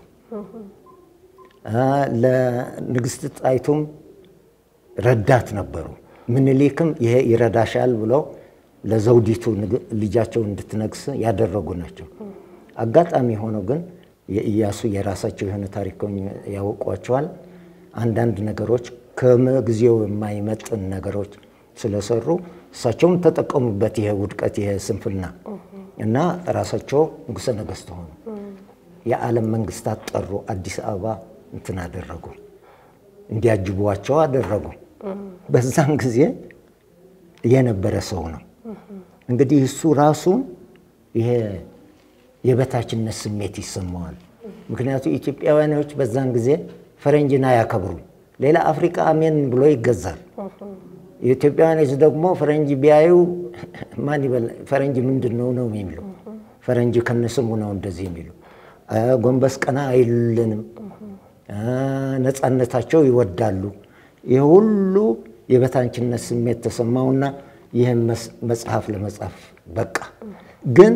A: ለንግስት ጣይቱም ረዳት ነበሩ። ምኒልክም ይሄ ይረዳሻል ብለው ለዘውዲቱ ልጃቸው እንድትነግስ ያደረጉ ናቸው። አጋጣሚ ሆኖ ግን የኢያሱ የራሳቸው የሆነ ታሪኮኝ ያወቋቸዋል። አንዳንድ ነገሮች ከጊዜው የማይመጥን ነገሮች ስለሰሩ እሳቸውም ተጠቀሙበት። ይሄ ውድቀት ይሄ ስንፍና እና ራሳቸው ንጉሠ ነገሥት ሆኑ። የዓለም መንግስታት ጠሩ። አዲስ አበባ እንትን አደረጉ፣ እንዲያጅቧቸው አደረጉ። በዛን ጊዜ የነበረ ሰው ነው። እንግዲህ እሱ ራሱ ይሄ የበታችነት ስሜት ይሰማዋል። ምክንያቱም ኢትዮጵያውያኖች በዛን ጊዜ ፈረንጅና ያከብሩ፣ ሌላ አፍሪካ አሜን ብሎ ይገዛል። ኢትዮጵያውያኖች ደግሞ ፈረንጅ ቢያዩ ማን ይበል ፈረንጅ ምንድነው ነው የሚሉ፣ ፈረንጅ ከነስሙ ነው እንደዚህ የሚሉ፣ ጎንበስ ቀና አይሉልንም፣ ነፃነታቸው ይወዳሉ። ይሄ ሁሉ የበታችነት ስሜት ተሰማውና ይሄን መጽሐፍ ለመጻፍ በቃ። ግን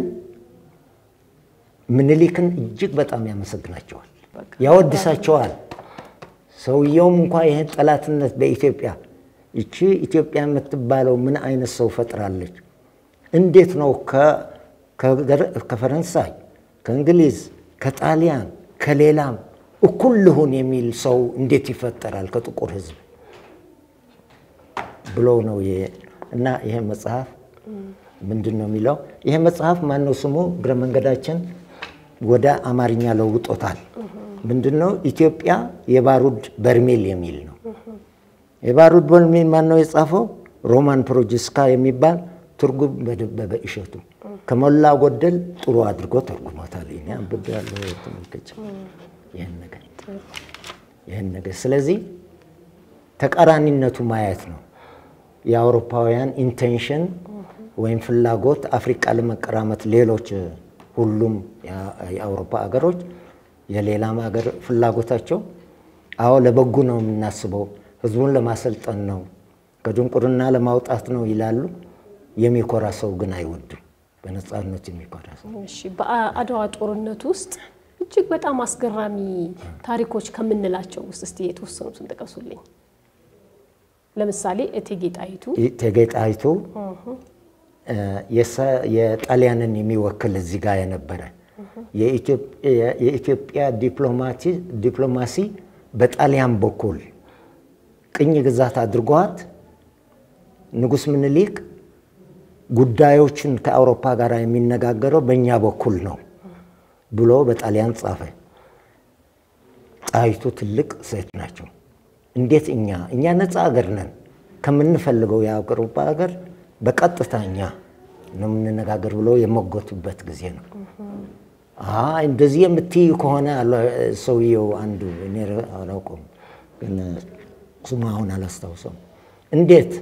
A: ምኒልክን እጅግ በጣም ያመሰግናቸዋል፣ ያወድሳቸዋል። ሰውየውም እንኳን ይሄን ጠላትነት በኢትዮጵያ እቺ ኢትዮጵያ የምትባለው ምን አይነት ሰው ፈጥራለች? እንዴት ነው ከፈረንሳይ፣ ከእንግሊዝ፣ ከጣሊያን፣ ከሌላም እኩል ልሁን የሚል ሰው እንዴት ይፈጠራል ከጥቁር ህዝብ ብሎ ነው እና ይሄ መጽሐፍ ምንድነው የሚለው? ይሄ መጽሐፍ ማን ነው ስሙ? እግረ መንገዳችን ወደ አማርኛ ለውጦታል። ምንድነው? ኢትዮጵያ የባሩድ በርሜል የሚል ነው። የባሩድ በርሜል ማን ነው የጻፈው? ሮማን ፕሮጂስካ የሚባል ትርጉም በደበበ እሸቱ ከሞላ ጎደል ጥሩ አድርጎ ተርጉሞታል። እኔ አንብቤያለሁ ተመልከች ይሄን ነገር። ስለዚህ ተቃራኒነቱ ማየት ነው። የአውሮፓውያን ኢንቴንሽን ወይም ፍላጎት አፍሪካ ለመቀራመት፣ ሌሎች ሁሉም የአውሮፓ ሀገሮች የሌላም ሀገር ፍላጎታቸው አዎ ለበጎ ነው የምናስበው፣ ህዝቡን ለማሰልጠን ነው፣ ከድንቁርና ለማውጣት ነው ይላሉ። የሚኮራ ሰው ግን አይወድም፣ በነፃነት የሚኮራ ሰው።
B: እሺ፣ በአድዋ ጦርነት ውስጥ እጅግ በጣም አስገራሚ ታሪኮች ከምንላቸው ውስጥ እስቲ የተወሰኑትን ጥቀሱልኝ። ለምሳሌ እቴጌ ጣይቱ
A: የጣሊያንን የሚወክል እዚህ ጋር የነበረ የኢትዮጵያ ዲፕሎማሲ በጣሊያን በኩል ቅኝ ግዛት አድርጓት ንጉስ ምኒልክ ጉዳዮችን ከአውሮፓ ጋር የሚነጋገረው በእኛ በኩል ነው ብሎ በጣሊያን ጻፈ። ጣይቱ ትልቅ ሴት ናቸው። እንዴት እኛ ነፃ ሀገር ነን፣ ከምንፈልገው የአውሮፓ ሀገር በቀጥታኛ ነው የምንነጋገር ብሎ የሞገቱበት ጊዜ ነው። እንደዚህ የምትይ ከሆነ ሰውየው አንዱ እኔ አላውቀውም ግን ስሙ አሁን አላስታውሰውም። እንዴት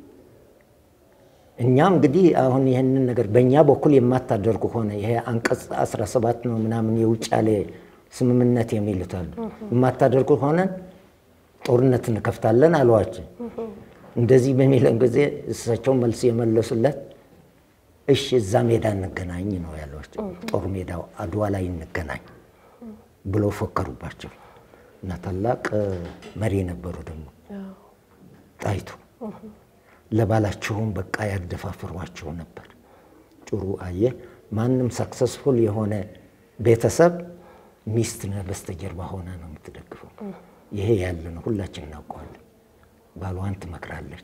A: እኛም እንግዲህ አሁን ይሄንን ነገር በእኛ በኩል የማታደርጉ ከሆነ ይሄ አንቀጽ 17 ነው ምናምን የውጫሌ ስምምነት የሚሉት አሉ። የማታደርጉ ከሆነ ጦርነት እንከፍታለን አሏቸው። እንደዚህ በሚለን ጊዜ እሳቸው መልስ የመለሱለት እሺ እዛ ሜዳ እንገናኝ ነው ያሏቸው። ጦር ሜዳው አድዋ ላይ እንገናኝ ብሎ ፈከሩባቸው። እና ታላቅ መሪ ነበሩ ደግሞ ጣይቱ። ለባላቸውም በቃ ያደፋፍሯቸው ነበር። ጥሩ አየ ማንም ሰክሰስፉል የሆነ ቤተሰብ ሚስትና በስተጀርባ ሆና ነው የምትደግፈው። ይሄ ያለ ነው ሁላችን እናውቀዋለን። ባሏን ትመክራለች።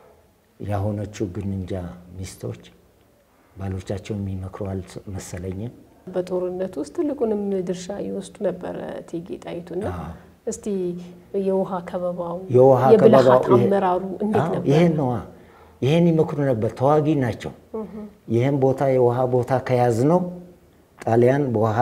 A: ያሆነችው ግን እንጃ ሚስቶች ባሎቻቸው የሚመክሯል መሰለኝ።
B: በጦርነት ውስጥ ትልቁንም ድርሻ ይወስዱ ነበር እቴጌ ጣይቱና እስቲ የውሃ ከበባው የብልሃት አመራሩ እንዴት ነበር? ይሄን ይመክሩ ነበር። ተዋጊ ናቸው። ይሄን ቦታ የውሃ ቦታ ከያዝነው ጣሊያን በውሃ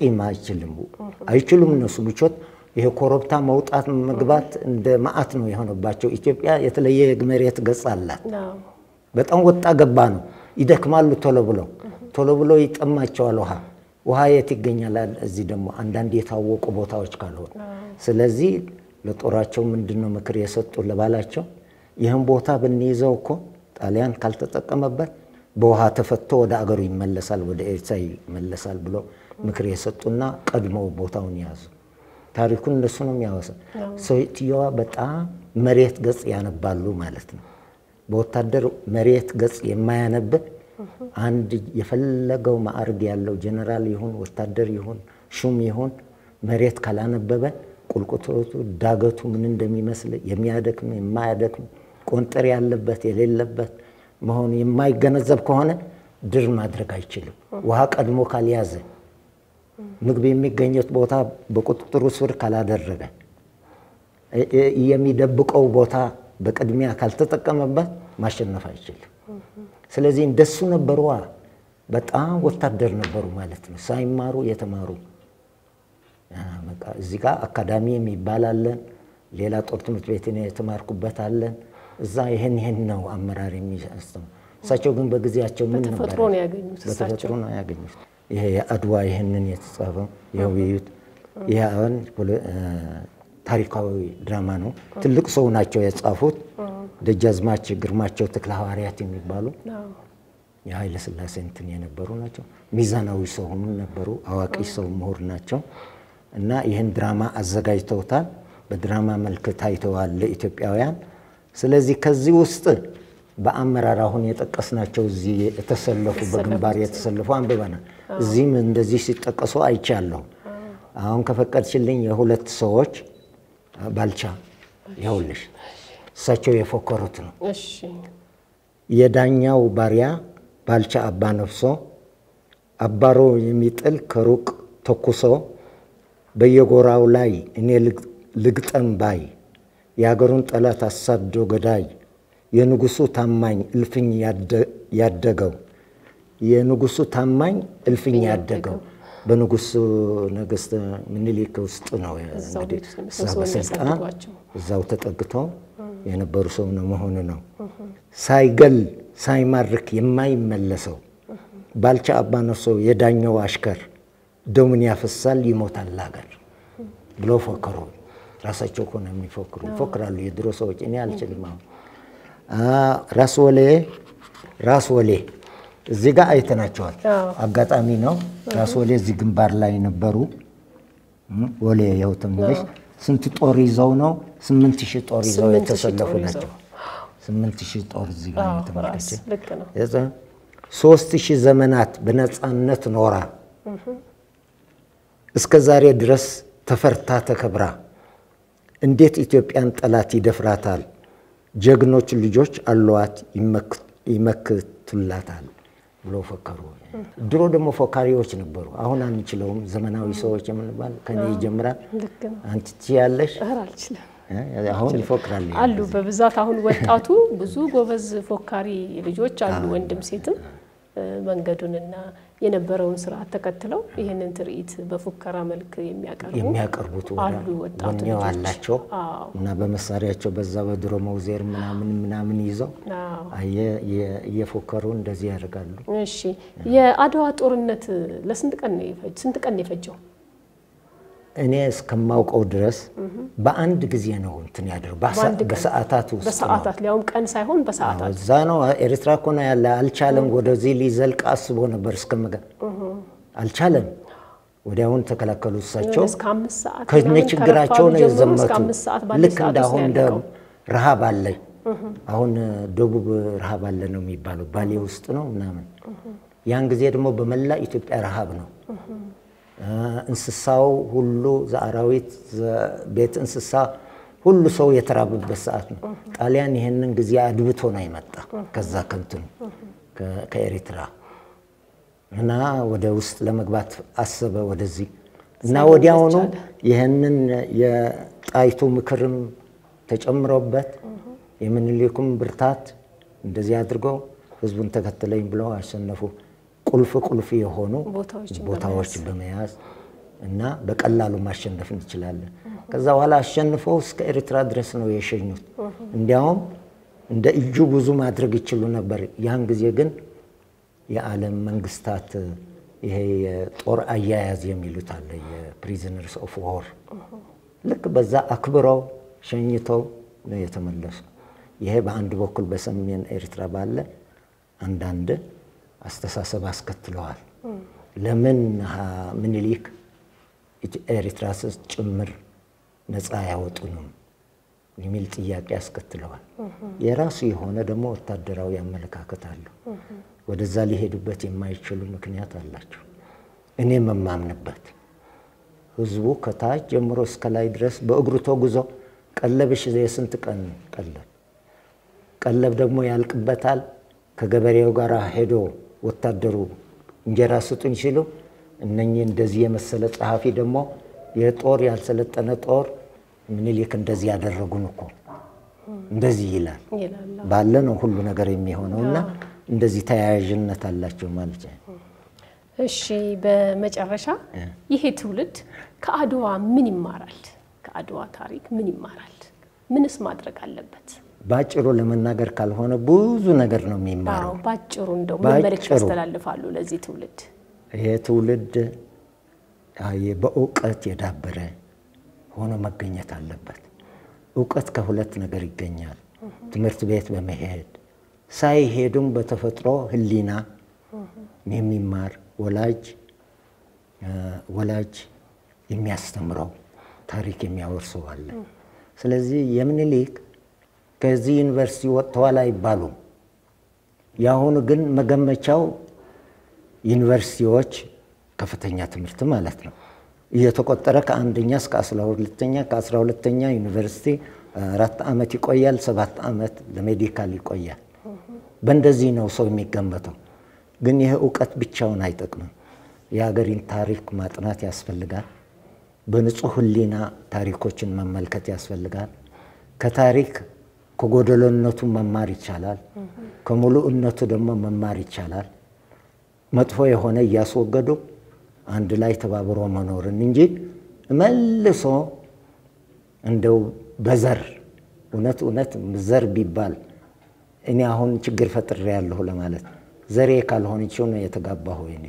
B: አይችሉም እነሱ ምቾት ይሄ ኮረብታ መውጣት መግባት እንደ ማአት ነው የሆነባቸው። ኢትዮጵያ የተለየ መሬት ገጽ አላት። በጣም ወጣ ገባ ነው። ይደክማሉ ቶሎ ብሎ ይጠማቸዋል ውሃ የት ይገኛል? እዚህ ደግሞ አንዳንድ የታወቁ ቦታዎች ካልሆነ ስለዚህ ለጦራቸው ምንድነው ምክር የሰጡ ለባላቸው ይሄን ቦታ ብንይዘው እኮ ጣሊያን ካልተጠቀመበት በውሃ ተፈቶ ወደ አገሩ ይመለሳል ወደ ኤርትራ ይመለሳል ብሎ ምክር የሰጡና ቀድሞ ቦታውን ያዙ። ታሪኩን እንደሱ ነው የሚያወሳው። ሴትዮዋ በጣም መሬት ገጽ ያነባሉ ማለት ነው። በወታደር መሬት ገጽ የማያነብ አንድ የፈለገው ማዕረግ ያለው ጀነራል ይሁን ወታደር ይሁን ሹም ይሁን መሬት ካላነበበ ቁልቁለቱ ዳገቱ ምን እንደሚመስል የሚያደክም የማያደክም ቆንጠር ያለበት የሌለበት መሆኑ የማይገነዘብ ከሆነ ድር ማድረግ አይችልም። ውሃ ቀድሞ ካልያዘ ምግብ የሚገኘት ቦታ በቁጥጥሩ ስር ካላደረገ የሚደብቀው ቦታ በቅድሚያ ካልተጠቀመበት ማሸነፍ አይችልም። ስለዚህ እንደሱ ነበሩ። በጣም ወታደር ነበሩ ማለት ነው። ሳይማሩ የተማሩ በቃ እዚህ ጋር አካዳሚ የሚባል አለን። ሌላ ጦር ትምህርት ቤት ነው የተማርኩበት አለን። እዛ ይሄን ነው አመራር የሚያስተምሩ። እሳቸው ግን በጊዜያቸው ምን ነበር? በተፈጥሮ ነው ያገኙት። ይሄ አድዋ ይሄንን የተጻፈው የውይይት ያውን ታሪካዊ ድራማ ነው። ትልቅ ሰው ናቸው የጻፉት። ደጃዝማች ግርማቸው ተክለ ሐዋርያት የሚባሉ የኃይለ ሥላሴ እንትን የነበሩ ናቸው። ሚዛናዊ ሰው ነበሩ። አዋቂ ሰው ምሁር ናቸው። እና ይሄን ድራማ አዘጋጅተውታል። በድራማ መልክ ታይተዋል ለኢትዮጵያውያን። ስለዚህ ከዚህ ውስጥ በአመራር አሁን የጠቀስናቸው እዚህ የተሰለፉ በግንባር የተሰለፉ አንብበናል። እዚህም እንደዚህ ሲጠቀሱ አይቻለሁ። አሁን ከፈቀድሽልኝ የሁለት ሰዎች ባልቻ ይኸውልሽ እሳቸው የፎከሩት ነው። የዳኛው ባሪያ ባልቻ አባ ነፍሶ አባሮ የሚጥል ከሩቅ ተኩሶ በየጎራው ላይ እኔ ልግጠም ባይ የአገሩን ጠላት አሳዶ ገዳይ የንጉሱ ታማኝ እልፍኝ ያደገው የንጉሱ ታማኝ እልፍኝ ያደገው በንጉሱ ነገስት ምኒልክ ውስጥ ነው እንግዲህ በስልጣን እዛው ተጠግተው የነበሩ ሰው ነው መሆኑ ነው። ሳይገል ሳይማርክ የማይመለሰው ባልቻ አባ ነፍሶ የዳኛው አሽከር ደሙን ያፈሳል ይሞታል ሀገር ብሎ ፎከሩ። ራሳቸው እኮ ነው የሚፎክሩ። ይፎክራሉ የድሮ ሰዎች። እኔ አልችልም። ራስ ወሌ እዚህ ጋር አይተናቸዋል። አጋጣሚ ነው። ራስ ወሌ እዚህ ግንባር ላይ ነበሩ። ወሌ ያው ትንሽ ስንት ጦር ይዘው ነው? 8000 ጦር ይዘው የተሰለፉ ናቸው። 8000 ጦር እዚህ ጋር ተመልከች። ልክ ነው። 3000 ዘመናት በነፃነት ኖራ እስከ ዛሬ ድረስ ተፈርታ ተከብራ እንዴት ኢትዮጵያን ጠላት ይደፍራታል? ጀግኖች ልጆች አሏት ይመክቱላታል ብሎ ፈከሩ። ድሮ ደግሞ ፎካሪዎች ነበሩ። አሁን አንችለውም። ዘመናዊ ሰዎች የምንባል ከኔ ይጀምራል። አንቺ ትያለሽ
A: አሁን ይፎክራል
B: አሉ በብዛት አሁን ወጣቱ ብዙ ጎበዝ ፎካሪ ልጆች አሉ ወንድም ሴትም መንገዱንና የነበረውን ስርዓት ተከትለው ይሄንን ትርኢት በፉከራ መልክ የሚያቀርቡት
A: አሉ ወጣቶች አላቸው እና በመሳሪያቸው በዛ በድሮ መውዜር ምናምን ይዘው የፎከሩ እንደዚህ ያደርጋሉ
B: እሺ የአድዋ ጦርነት ለስንት ቀን ነው የፈጀው
A: እኔ እስከማውቀው ድረስ በአንድ ጊዜ ነው እንትን ያደረው በሰዓታት ውስጥ
B: በሰዓታት ሊያውም ቀን ሳይሆን በሰዓታት
A: እዛ ነው ኤርትራ ኮና ያለ አልቻለም ወደዚህ ሊዘልቅ አስቦ ነበር እስከመጋ አልቻለም ወዲያውን ተከላከሉ እሳቸው
B: እስከ 5 ሰዓት
A: ከነችግራቸው ነው የዘመቱ ልክ እንዳሁን እንደ ረሃብ አለ አሁን ደቡብ ረሃብ አለ ነው የሚባለው ባሌ ውስጥ ነው ምናምን ያን ጊዜ ደግሞ በመላ ኢትዮጵያ ረሃብ ነው እንስሳው ሁሉ ዘአራዊት ቤት እንስሳ ሁሉ ሰው የተራበበት ሰዓት ነው ጣሊያን ይሄንን ጊዜ አድብቶ ነው የመጣ ከዛ ከንቱን ከኤርትራ እና ወደ ውስጥ ለመግባት አሰበ ወደዚህ እና ወዲያው ነው ይሄንን የጣይቱ ምክርም ተጨምሮበት የምንሊኩም ብርታት እንደዚህ አድርገው ህዝቡን ተከተለኝ ብለው አሸነፉ ቁልፍ የሆኑ ቦታዎች በመያዝ እና በቀላሉ ማሸነፍ እንችላለን ከዛ በኋላ አሸንፈው እስከ ኤርትራ ድረስ ነው የሸኙት እንዲያውም እንደ እጁ ብዙ ማድረግ ይችላሉ ነበር ያን ጊዜ ግን የዓለም መንግስታት ይሄ ጦር አያያዝ የሚሉት አለ የፕሪዝነርስ ኦፍ ዋር ልክ በዛ አክብረው ሸኝተው ነው የተመለሱ ይሄ በአንድ በኩል በሰሜን ኤርትራ ባለ አንዳንድ አስተሳሰብ አስከትለዋል ለምን ምኒልክ ኤርትራስ ጭምር ነፃ ያወጡንም የሚል ጥያቄ አስከትለዋል የራሱ የሆነ ደግሞ ወታደራዊ አመለካከት አለው ወደዛ ሊሄዱበት የማይችሉ ምክንያት አላቸው እኔ መማምንበት ህዝቡ ከታች ጀምሮ እስከ ላይ ድረስ በእግሩ ተጉዞ ቀለብሽ የስንት ቀን ቀለብ ደግሞ ያልቅበታል ከገበሬው ጋር ሄዶ ወታደሩ እንጀራ ስጡኝ ሲሉ እነኚህ እንደዚህ የመሰለ ጸሐፊ ደግሞ የጦር ያልሰለጠነ ጦር ምኒልክ እንደዚህ ያደረጉን እኮ እንደዚህ ይላል ባለ ነው ሁሉ ነገር የሚሆነውና እንደዚህ ተያያዥነት አላቸው ማለት ነው
B: እሺ በመጨረሻ ይሄ ትውልድ ከአድዋ ምን ይማራል ከአድዋ ታሪክ ምን ይማራል ምንስ ማድረግ አለበት
A: ባጭሩ ለመናገር ካልሆነ ብዙ ነገር ነው የሚማረው
B: ባጭሩ እንደው መመለክ ያስተላልፋሉ ለዚህ ትውልድ
A: ይሄ ትውልድ በእውቀት የዳበረ ሆኖ መገኘት አለበት እውቀት ከሁለት ነገር ይገኛል ትምህርት ቤት በመሄድ ሳይሄዱም በተፈጥሮ ህሊና የሚማር ወላጅ የሚያስተምረው ታሪክ የሚያወርሰው አለ ስለዚህ የምኒልክ ከዚህ ዩኒቨርሲቲ ወጥተዋል አይባሉም ያሁን ግን መገመቻው ዩኒቨርሲቲዎች ከፍተኛ ትምህርት ማለት ነው እየተቆጠረ ከአንደኛ እስከ 12ኛ ከ12ኛ ዩኒቨርሲቲ 4 አመት ይቆያል 7 አመት ለሜዲካል ይቆያል በእንደዚህ ነው ሰው የሚገመተው ግን ይሄ ዕውቀት ብቻውን አይጠቅምም የሀገሪን ታሪክ ማጥናት ያስፈልጋል በንጹህ ህሊና ታሪኮችን መመልከት ያስፈልጋል ከታሪክ ከጎደሎነቱ መማር ይቻላል ከሙሉእነቱ ደግሞ መማር ይቻላል መጥፎ የሆነ ያስወገዱ አንድ ላይ ተባብሮ መኖርን እንጂ መልሶ እንደው በዘር እውነት ዘር ቢባል እኔ አሁን ችግር ፈጥሬ ያለሁ ለማለት ዘሬ ካልሆነችው ነው የተጋባሁ እኔ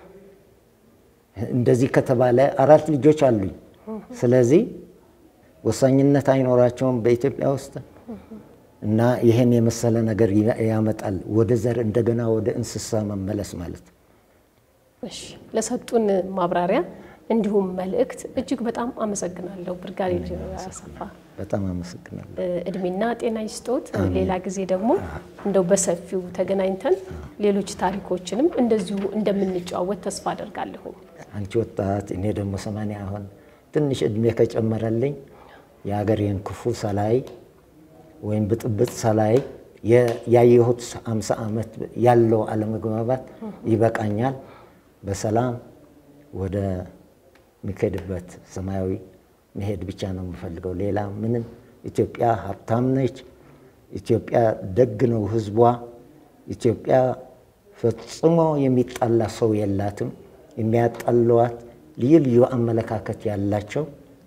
A: እንደዚህ ከተባለ 4 ልጆች አሉኝ ስለዚህ ወሳኝነት አይኖራቸውም በኢትዮጵያ ውስጥ እና ይሄን የመሰለ ነገር ያመጣል ወደ ዘር እንደገና ወደ እንስሳ መመለስ ማለት
B: እሺ ለሰጡን ማብራሪያ እንዲሁም መልእክት እጅግ በጣም አመሰግናለሁ ብርጋዴር ጀነራል አሰፋ በጣም
A: አመሰግናለሁ
B: እድሜና ጤና ይስጦት ሌላ ጊዜ ደግሞ እንደው በሰፊው ተገናኝተን ሌሎች ታሪኮችንም እንደዚሁ እንደምንጫወት ተስፋ አደርጋለሁ
A: አንቺ ወጣት እኔ ደግሞ 80 አሁን ትንሽ እድሜ ከጨመረልኝ የሀገሬን ክፉ ሰላይ ወይም ብጥብጥ ሰላይ ያየሁት 50 አመት ያለው አለመግባባት ይበቃኛል በሰላም ወደ ምከድበት ሰማያዊ መሄድ ብቻ ነው የምፈልገው ሌላ ምንም ኢትዮጵያ ሀብታም ነች። ኢትዮጵያ ደግ ነው ህዝቧ። ኢትዮጵያ ፈጽሞ የሚጣላ ሰው የላትም። የሚያጣሏት ልዩ ልዩ አመለካከት ያላቸው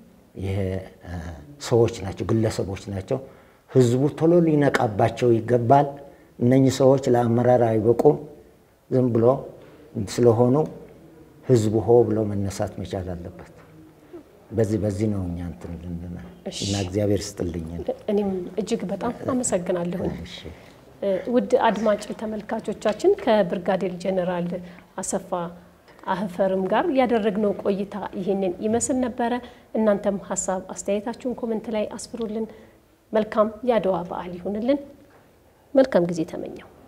A: ሰዎች ናቸው፣ ግለሰቦች ናቸው። ህዝቡ ቶሎ ሊነቃባቸው ይገባል። እነኚህ ሰዎች ለአመራር አይበቁም። ዝም ብሎ ስለሆኑ ህዝቡ ሆ ብሎ መነሳት መቻል አለበት። በዚህ ነው እኛ እንትን ልንና እና እግዚአብሔር ይስጥልኝ።
B: እኔም እጅግ በጣም አመሰግናለሁ። ውድ አድማጭ ተመልካቾቻችን ከብርጋዴር ጀነራል አሰፋ አህፈርም ጋር ያደረግነው ቆይታ ይሄንን ይመስል ነበር። እናንተም ሐሳብ አስተያየታችሁን ኮሜንት ላይ አስፍሩልን። መልካም የአድዋ በዓል ይሁንልን። መልካም ጊዜ ተመኘው።